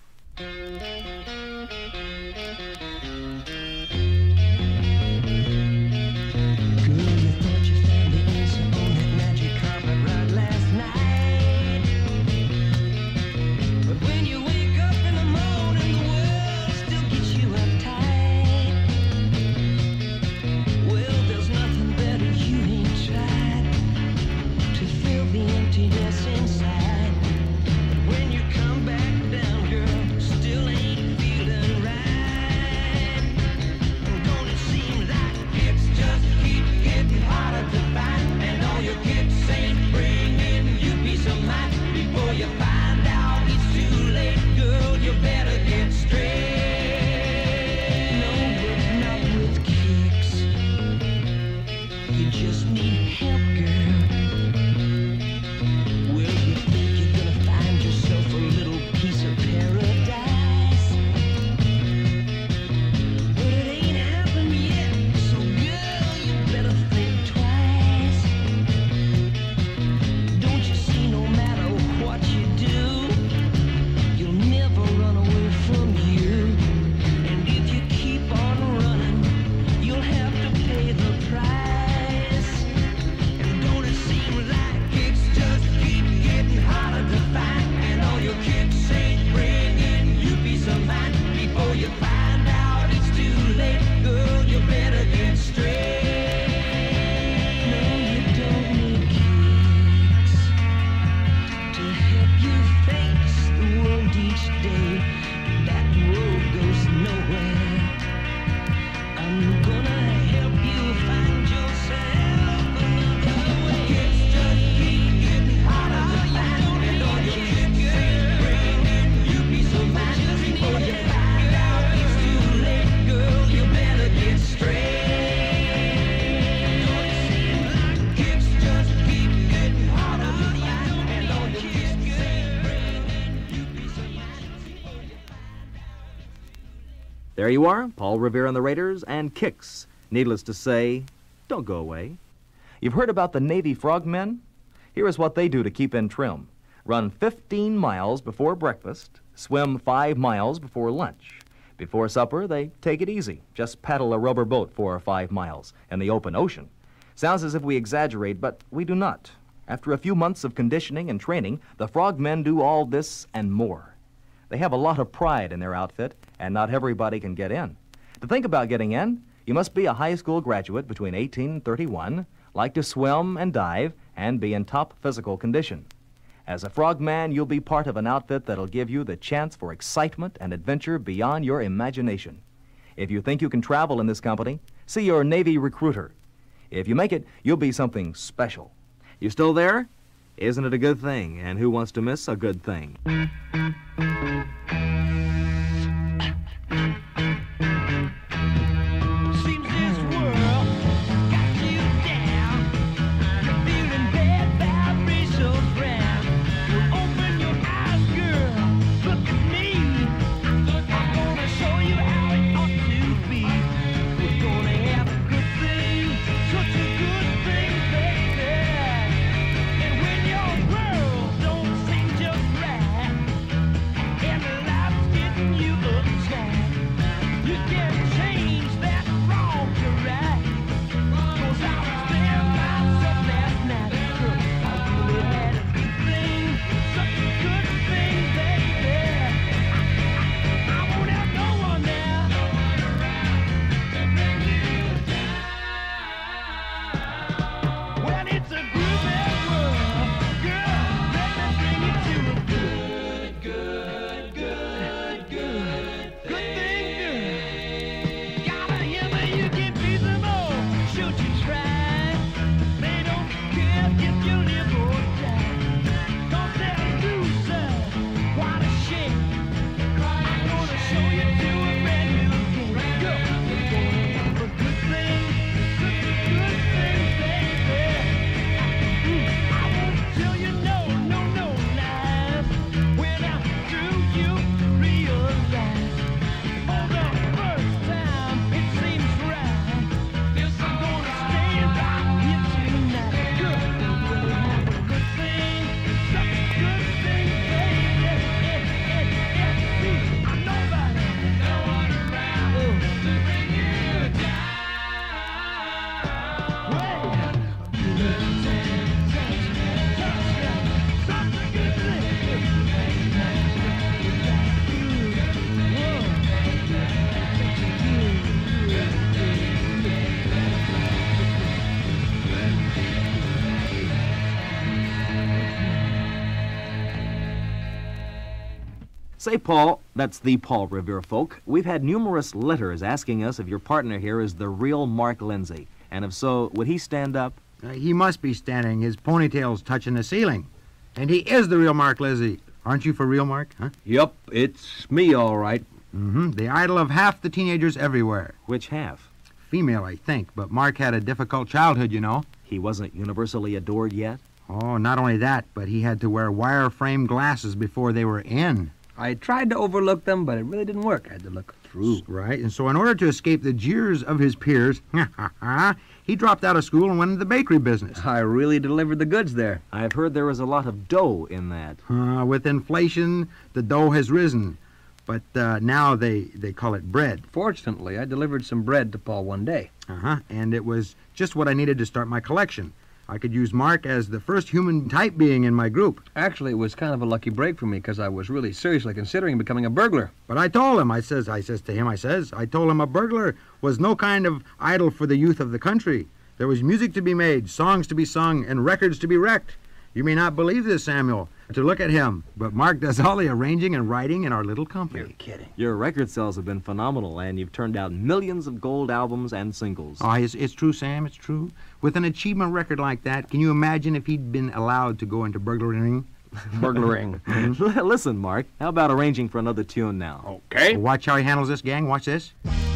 There you are, Paul Revere and the Raiders and Kicks. Needless to say, don't go away. You've heard about the Navy frogmen? Here is what they do to keep in trim. Run fifteen miles before breakfast, swim five miles before lunch. Before supper, they take it easy. Just paddle a rubber boat four or five miles in the open ocean. Sounds as if we exaggerate, but we do not. After a few months of conditioning and training, the frogmen do all this and more. They have a lot of pride in their outfit, and not everybody can get in. To think about getting in, you must be a high school graduate between eighteen and thirty-one, like to swim and dive, and be in top physical condition. As a frogman, you'll be part of an outfit that'll give you the chance for excitement and adventure beyond your imagination. If you think you can travel in this company, see your Navy recruiter. If you make it, you'll be something special. You still there? Isn't it a good thing? And who wants to miss a good thing? Seems this world got you down. You're feeling bad vibrations round. Well, open your eyes, girl. Look at me. I'm gonna show you how it ought to be. We're gonna have a good thing, such a good thing, baby. And when your world don't seem just right, and life's getting you uptight, you can change that wrong to right. 'Cause I was there myself last night. Girl, I really had a good thing, such a good thing, baby. I, I, I won't have no one there to bring you down. When it's a groovy world, girl, let me bring you to a good, good, good, good, good thing, girl. Gotta hear me, you can be the more. Should you try? They don't care if you live or die. 'Cause they're losers. What a shame. I'm gonna show you to a brand new game. Girl, we're gonna have a good thing, such a good thing, baby. Mm, I won't tell you no, no, no lies. When I'm through, you realize. For the first time, it seems right. Yes, I'm gonna stay right here tonight. Girl, we're gonna have a good thing, such a good thing, baby. Eh, eh, eh, see, I'm nobody, no one around to bring you down. Well, such a good Say, Paul, that's the Paul Revere folk. We've had numerous letters asking us if your partner here is the real Mark Lindsay. And if so, would he stand up? Uh, he must be standing. His ponytail's touching the ceiling. And he is the real Mark Lindsay. Aren't you for real, Mark? Huh? Yep, it's me, all right. Mm-hmm. The idol of half the teenagers everywhere. Which half? Female, I think. But Mark had a difficult childhood, you know. He wasn't universally adored yet? Oh, not only that, but he had to wear wire frame glasses before they were in. I tried to overlook them, but it really didn't work. I had to look through. Right, and so in order to escape the jeers of his peers, he dropped out of school and went into the bakery business. I really delivered the goods there. I've heard there was a lot of dough in that. Uh, with inflation, the dough has risen. But uh, now they, they call it bread. Fortunately, I delivered some bread to Paul one day. Uh-huh, and it was just what I needed to start my collection. I could use Mark as the first human type being in my group. Actually, it was kind of a lucky break for me because I was really seriously considering becoming a burglar. But I told him, I says, I says to him, I says, I told him a burglar was no kind of idol for the youth of the country. There was music to be made, songs to be sung, and records to be wrecked. You may not believe this, Samuel, to look at him, but Mark does all the arranging and writing in our little company. You're kidding. Your record sales have been phenomenal, and you've turned out millions of gold albums and singles. Oh, it's, it's true, Sam, it's true. With an achievement record like that, can you imagine if he'd been allowed to go into burglaring? Burglaring. Mm-hmm. Listen, Mark, how about arranging for another tune now? Okay. Well, watch how he handles this, gang. Watch this.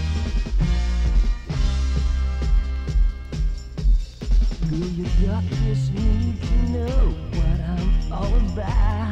Girl, you got this need to know what I'm all about.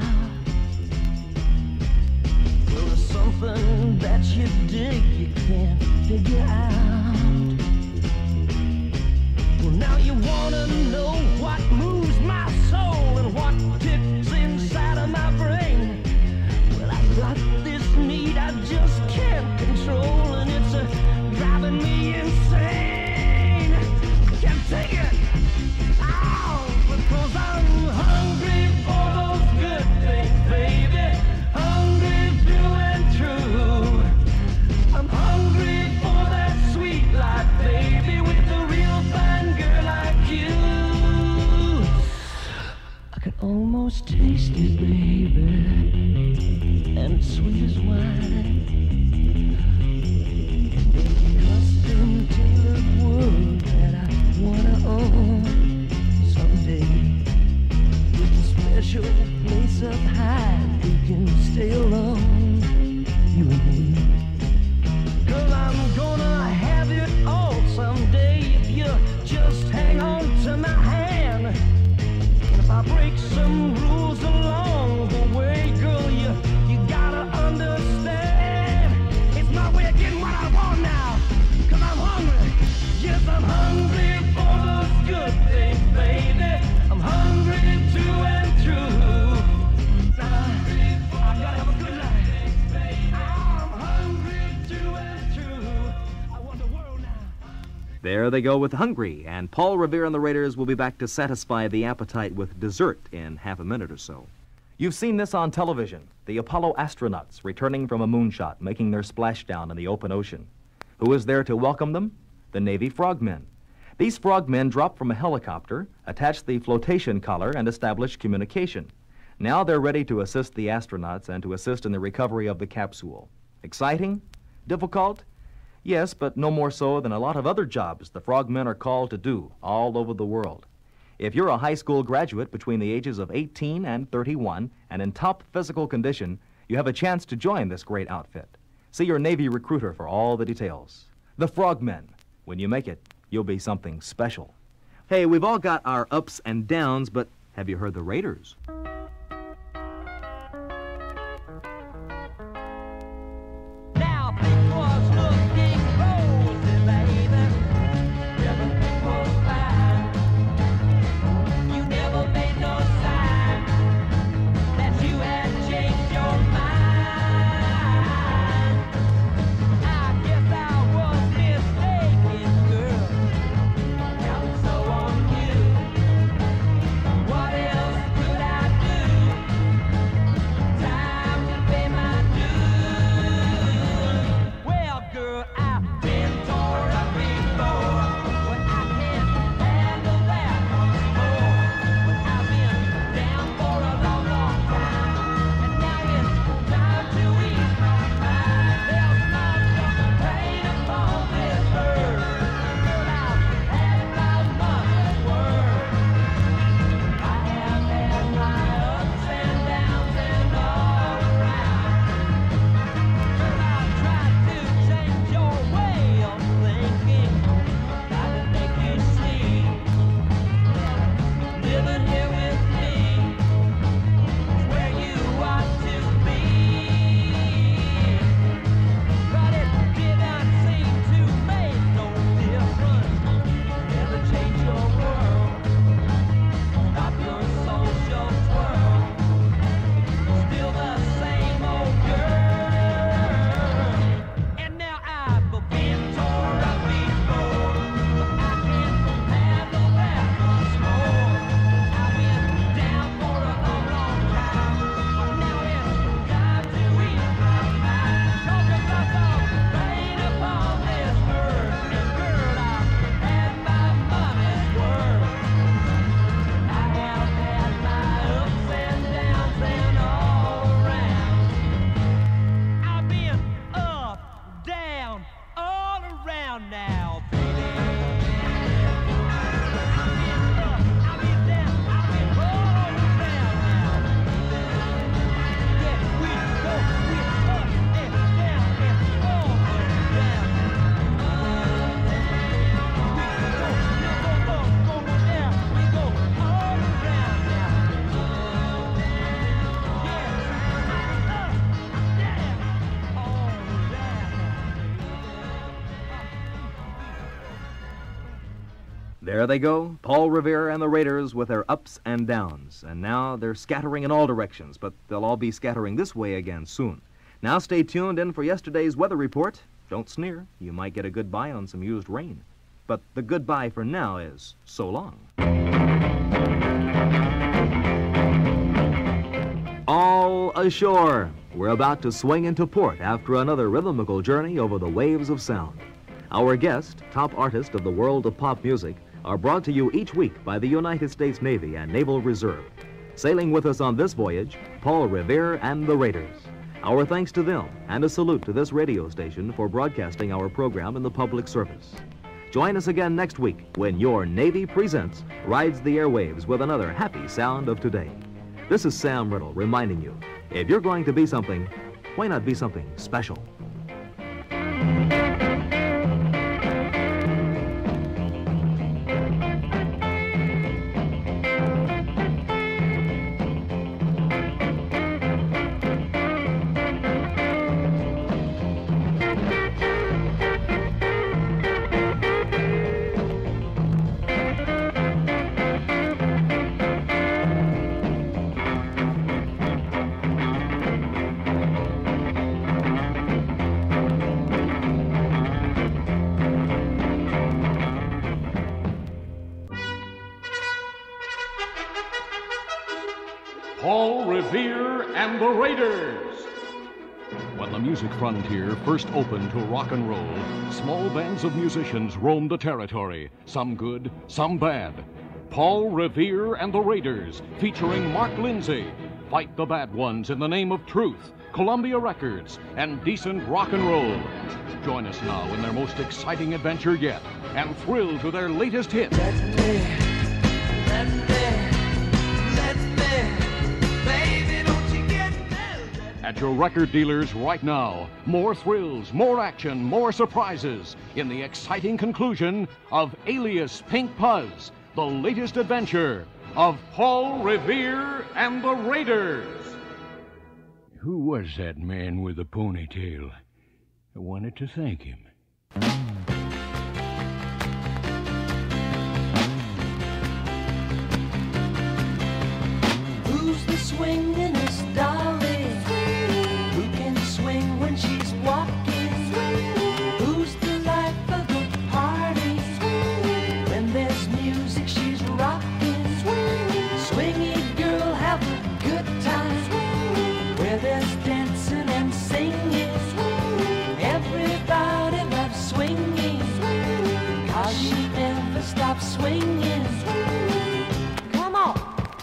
Well, there's something that you dig you can't figure out. Well, now you wanna know what moves my soul and what ticks inside of my brain. Well, I've got this need I just can't control, and it's uh, driving me insane. Can't take it. Because I'm hungry for those good things, baby. Hungry, true and true. I'm hungry for that sweet as tasty, baby, and sweet as wine. A custom-tailored world that I wanna own someday. With a special place up high, we can stay alone, you and me. 'Cause I'm gonna have it all someday if you just hang on to my hand. And if I break some rules along the way, girl, you, you gotta understand. It's my way of getting what I want now. 'Cause I'm hungry. Yes, I'm hungry for those good things, baby. I'm hungry true and true. Now, I gotta have a good life. I'm hungry true and true. I want the world now. There they go with Hungry, and Paul Revere and the Raiders will be back to satisfy the appetite with dessert in half a minute or so. You've seen this on television, the Apollo astronauts returning from a moonshot, making their splashdown in the open ocean. Who is there to welcome them? The Navy frogmen. These frogmen drop from a helicopter, attach the flotation collar, and establish communication. Now they're ready to assist the astronauts and to assist in the recovery of the capsule. Exciting? Difficult? Yes, but no more so than a lot of other jobs the frogmen are called to do all over the world. If you're a high school graduate between the ages of eighteen and thirty-one and in top physical condition, you have a chance to join this great outfit. See your Navy recruiter for all the details. The frogmen. When you make it, you'll be something special. Hey, we've all got our ups and downs, but have you heard the Raiders? Now things was looking rosy, baby. Everything was fine. You never made no sign that you had changed your mind. I guess I was mistaken, girl. Counting so on you. What else could I do? Time to pay my dues. Well, girl, I've been tore up before, but I can't handle that once more. But I've been down for a long, long time, and now it's time to ease my mind. There's not much pain upon this earth, girl, I've had my money's worth. I have had my ups and downs and all around. Girl, I've tried to change your way of thinking. Got to make you see that living here with me is where you ought to be. But it didn't seem to make no difference. Never change your world. Stop your social twirl. Still the same old girl. And now I've been tore up before, but I can't handle that much more. I've been down for a long, long time, but now it's time to ease my mind. Talk about the pain upon this earth, and girl, I've had my money's worth. I have had my ups and downs and all around. I've been up, down, all around now, baby. I've been up, I've been down, I've been all around now. Yeah, we go, we up and down and all around. We go, we go, we go all around now. There they go, Paul Revere and the Raiders with their ups and downs. And now they're scattering in all directions, but they'll all be scattering this way again soon. Now stay tuned in for yesterday's weather report. Don't sneer, you might get a goodbye on some used rain. But the goodbye for now is so long. All ashore. We're about to swing into port after another rhythmical journey over the waves of sound. Our guest, top artist of the world of pop music, are brought to you each week by the United States Navy and Naval Reserve. Sailing with us on this voyage, Paul Revere and the Raiders. Our thanks to them and a salute to this radio station for broadcasting our program in the public service. Join us again next week when your Navy Presents rides the airwaves with another happy sound of today. This is Sam Riddle reminding you, if you're going to be something, why not be something special? Paul Revere and the Raiders. When the music frontier first opened to rock and roll, small bands of musicians roamed the territory, some good, some bad. Paul Revere and the Raiders, featuring Mark Lindsay, fight the bad ones in the name of truth, Columbia Records, and decent rock and roll. Join us now in their most exciting adventure yet, and thrill to their latest hit. Let me, let me, let me. At your record dealers right now, more thrills, more action, more surprises in the exciting conclusion of Alias Pink Puzz, the latest adventure of Paul Revere and the Raiders. Who was that man with the ponytail? I wanted to thank him. Who's the swingin'est dolly? Who can swing when she's walking? Who's the life of the party? When there's music, she's rocking. Swingy girl, have a good time. Where there's dancing and singing. Everybody loves swinging. Cause she never stops swinging. Come on.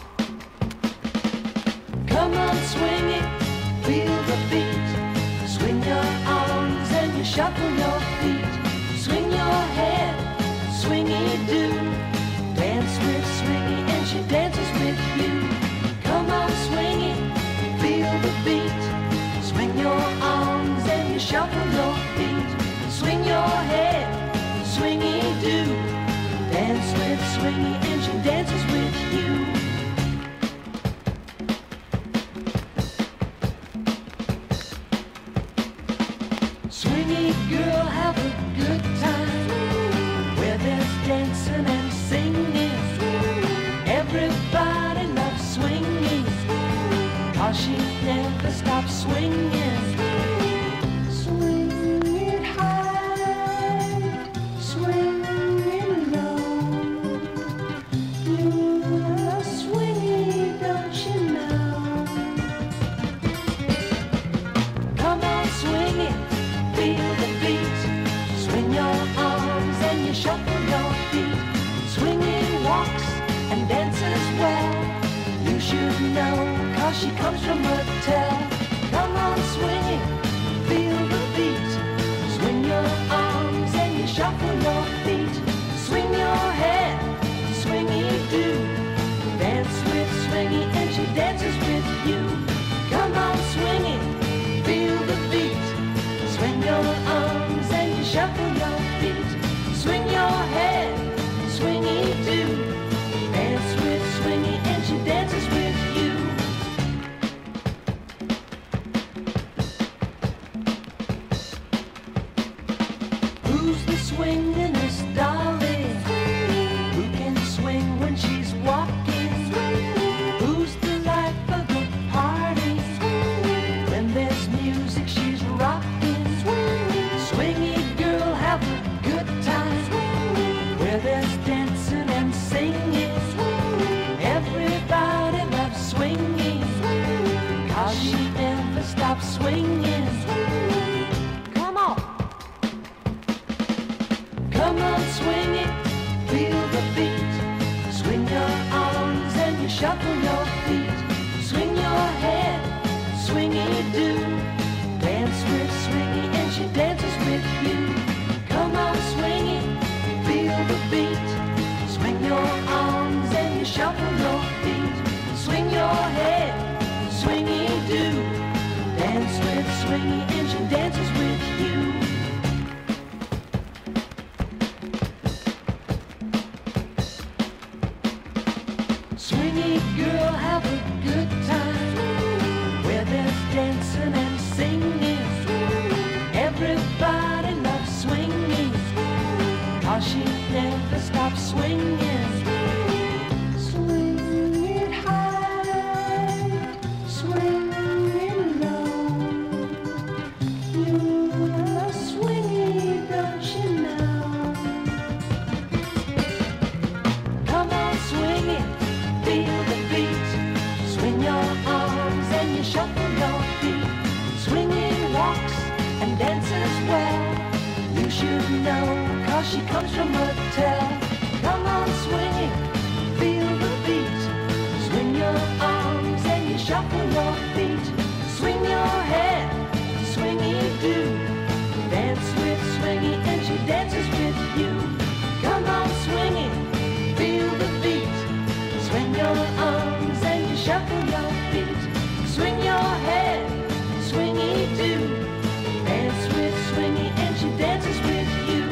Come on, swing it. Feel the beat. Swing your arms and you shuffle your feet. Swing your head, swingy do. Dance with Swingy and she dances with you. Come on, swing it, feel the beat. Swing your arms and you shuffle your feet. Swing your head, swingy do. Dance with Swingy and she dances with you. Swingy girl, have a good time. Where there's dancing and singing. Everybody loves swinging. Cause she never stops swinging. Swing it high, swing it low. You're a swingy, don't you know? Come on, swing it. Feel the beat. Swing your arms and you shuffle your feet. Swinging walks and dances well. You should know, cause she comes from Mattel. Come on, swing it. Feel the beat. Swing your arms and you shuffle your feet. Swing your head, swingy do. Dance with Swingy and she dances with you. Come on, swing it. Feel the beat. Swing your arms and you shuffle your feet. Swing your head, swingy do. Dance with Swingy and she dances with you. Who's the swingin'est dolly? Who can swing when she's walking? Who's the life of the party? When there's music, she's rocking. Swingy girl, have a good time. Where there's dancing and singing. Everybody loves swinging. Cause she never stops swinging. Come on. Come on, swing it. Feel the beat. Swing your arms and you shuffle your feet. have a good time where there's dancing and singing. Everybody loves swinging, 'cause she never stops swinging. Swing it high, swing it low. You're a swingy, don't you know? Come on, swing it, feel the beat. Swing your arms and you shuffle your feet. Swinging walks and dances well. You should know, 'cause she comes from Mattel. Come on, swing it, feel the beat. Swing your arms and you shuffle your feet. Swing your head, swingy do. Dance with Swingy and she dances with you. Come on, swing it, feel the beat. Swing your arms and you shuffle your feet. Swing your head, swingy do. Dance with Swingy and she dances with you.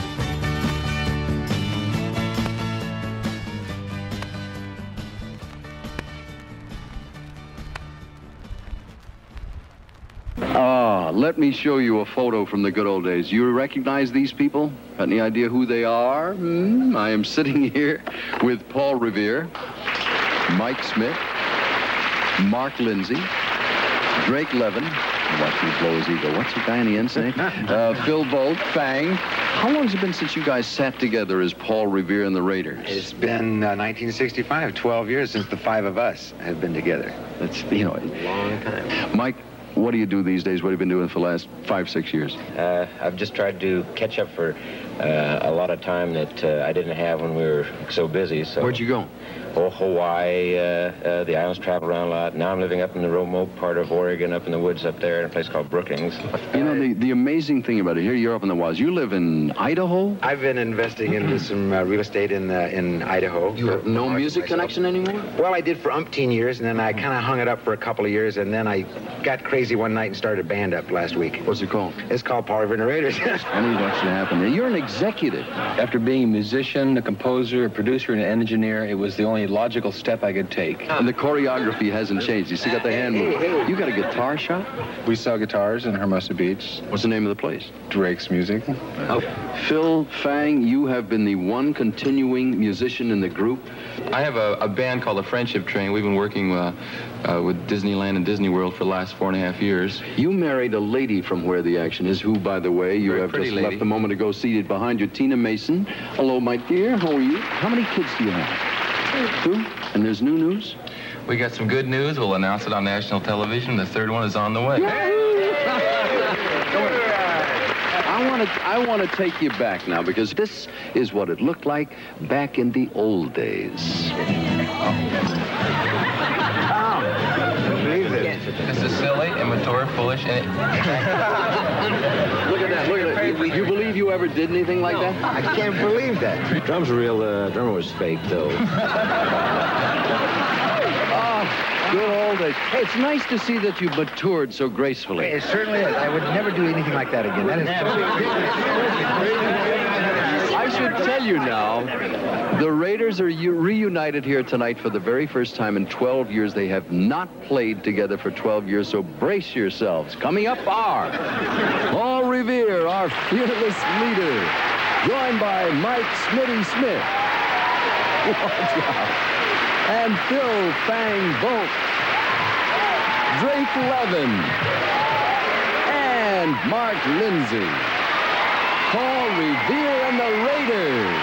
Ah, let me show you a photo from the good old days. You recognize these people? Got any idea who they are? Hmm? I am sitting here with Paul Revere, Mike Smith, Mark Lindsay, Drake Levin. Watch me blow his ego. What's the guy in the insane? Uh, Phil Volt, Fang. How long has it been since you guys sat together as Paul Revere and the Raiders? It's been uh, nineteen sixty-five, twelve years since the five of us have been together. That's, you know, long time. Mike, what do you do these days? What have you been doing for the last five, six years? Uh, I've just tried to catch up for uh, a lot of time that uh, I didn't have when we were so busy. So. Where'd you go? Oh, Hawaii, uh, uh, the islands, travel around a lot. Now I'm living up in the remote part of Oregon, up in the woods up there in a place called Brookings. You know, the, the amazing thing about it, here you're up in the wilds. You live in Idaho? I've been investing in some uh, real estate in uh, in Idaho. You have no music connection anymore? Well, I did for umpteen years, and then I kind of hung it up for a couple of years, and then I got crazy one night and started a band up last week. What's it called? It's called Paul Revere and the Raiders. I knew that should happen. You're an executive. After being a musician, a composer, a producer, and an engineer, it was the only logical step I could take. And the choreography hasn't changed. You still got the hand move. You got a guitar shop? We sell guitars in Hermosa Beach. What's the name of the place? Drake's Music. Oh. Phil, Fang, you have been the one continuing musician in the group. I have a, a band called the Friendship Train. We've been working uh, uh, with Disneyland and Disney World for the last four and a half years. You married a lady from Where the Action Is, who, by the way, you Very have pretty just lady. left a moment ago seated behind you, Tina Mason. Hello, my dear. How are you? How many kids do you have? Two. And there's new news? We got some good news. We'll announce it on national television. The third one is on the way. I want to I want to take you back now, because this is what it looked like back in the old days. This is silly, immature, foolish, and Look at that, look at that. You, you believe you ever did anything like that? I can't believe that. The drum's real, uh, drummer was fake, though. Oh, good old days. Hey, it's nice to see that you've matured so gracefully. It certainly is. I would never do anything like that again. That is I should tell you now, the Raiders are u- reunited here tonight for the very first time in twelve years. They have not played together for twelve years, so brace yourselves. Coming up are Paul Revere, our fearless leader, joined by Mike Smitty Smith. Watch out. And Phil Fang Volt, Drake Levin, and Mark Lindsay. Paul Revere and the Raiders.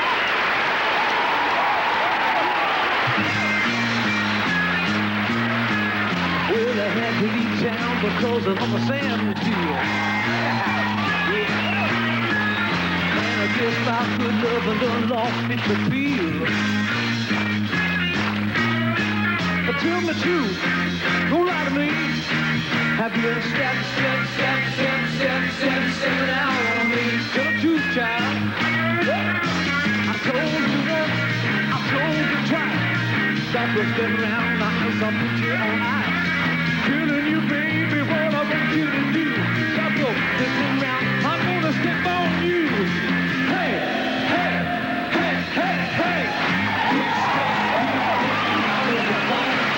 Well, I had to leave town because of Uncle Sam to do. Yeah. And I guess my good love and done lost its appeal. But tell me the truth, don't lie to me. Have you ever stepped, stepped, stepped, stepped, stepped, stepped, stepping out on me? Tell the truth, child. I told you once, I told you twice. Stop your stepping around, I know I'll put you on ice. Telling you, baby, what I want you to do. Stop your stepping around, I'm gonna step on you. Hey, hey, hey, hey, hey.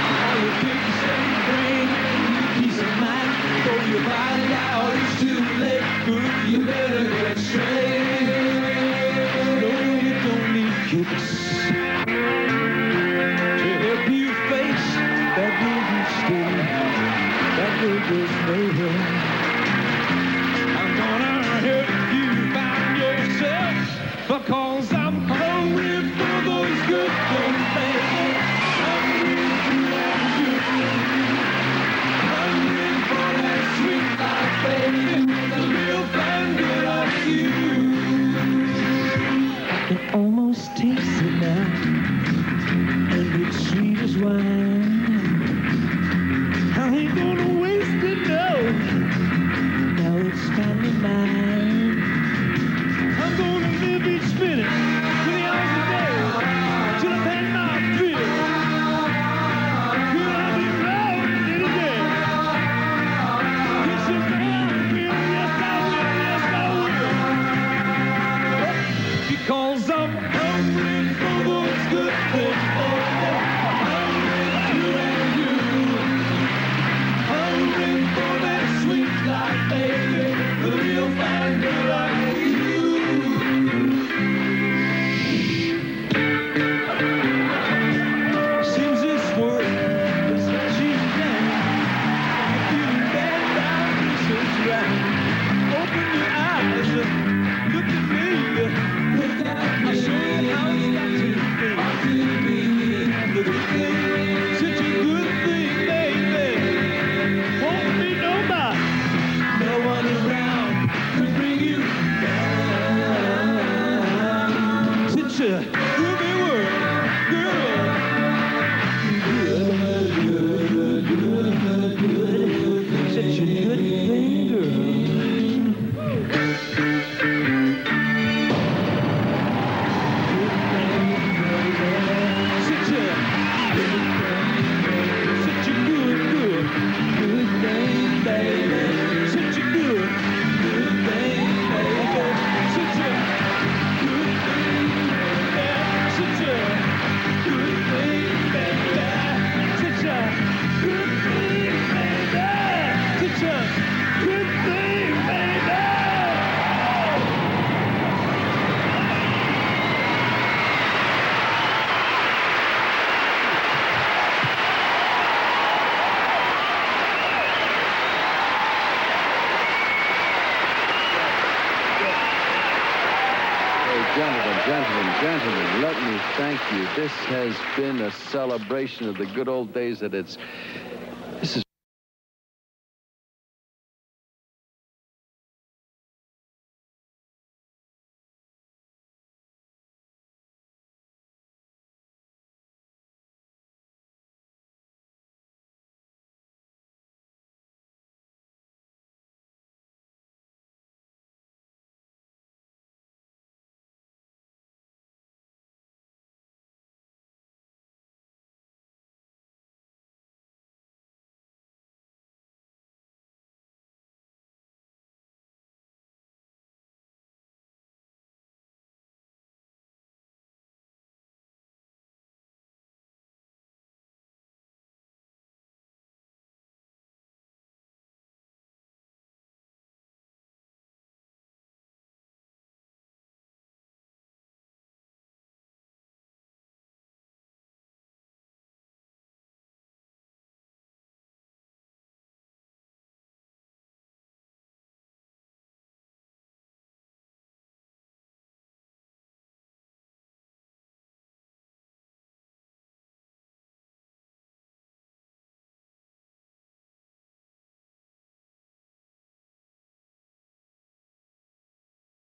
this, baby. I'm gonna help you find yourself, because I'm hungry for those good things, baby. Hungry for that good thing. Hungry for that sweet life, baby. The real fine good of you. I can almost taste it now, and it's sweet as wine. I ain't gonna waste it, no. Now it's finally mine. I'm gonna live each minute, twenty hours a day, till I pay my bill. Girl, I'll be around any day. Yes, you can, will. Yes, I will. Yes, I will. Because I'm hungry for those good things. Hungry for you. Hungry for that sweet life, baby. The real fine girl like you. Seems this world is what you've done. You're feeling bad about this is right. Open your eyes, look at me. I'll show you how it's got to be. The good thing, such a good thing, baby. Won't be nobody, no one around to bring you down. Such a groovy world, girl. Good, good, good, good, good. Such a good thing, girl. Such a such a good, good, good thing, baby. Such a good, good thing, baby. Such a good thing, baby. Such a good thing, baby. Such a good thing, baby. Such a good thing, baby. Hey, gentlemen, gentlemen, gentlemen, let me thank you. This has been a celebration of the good old days at its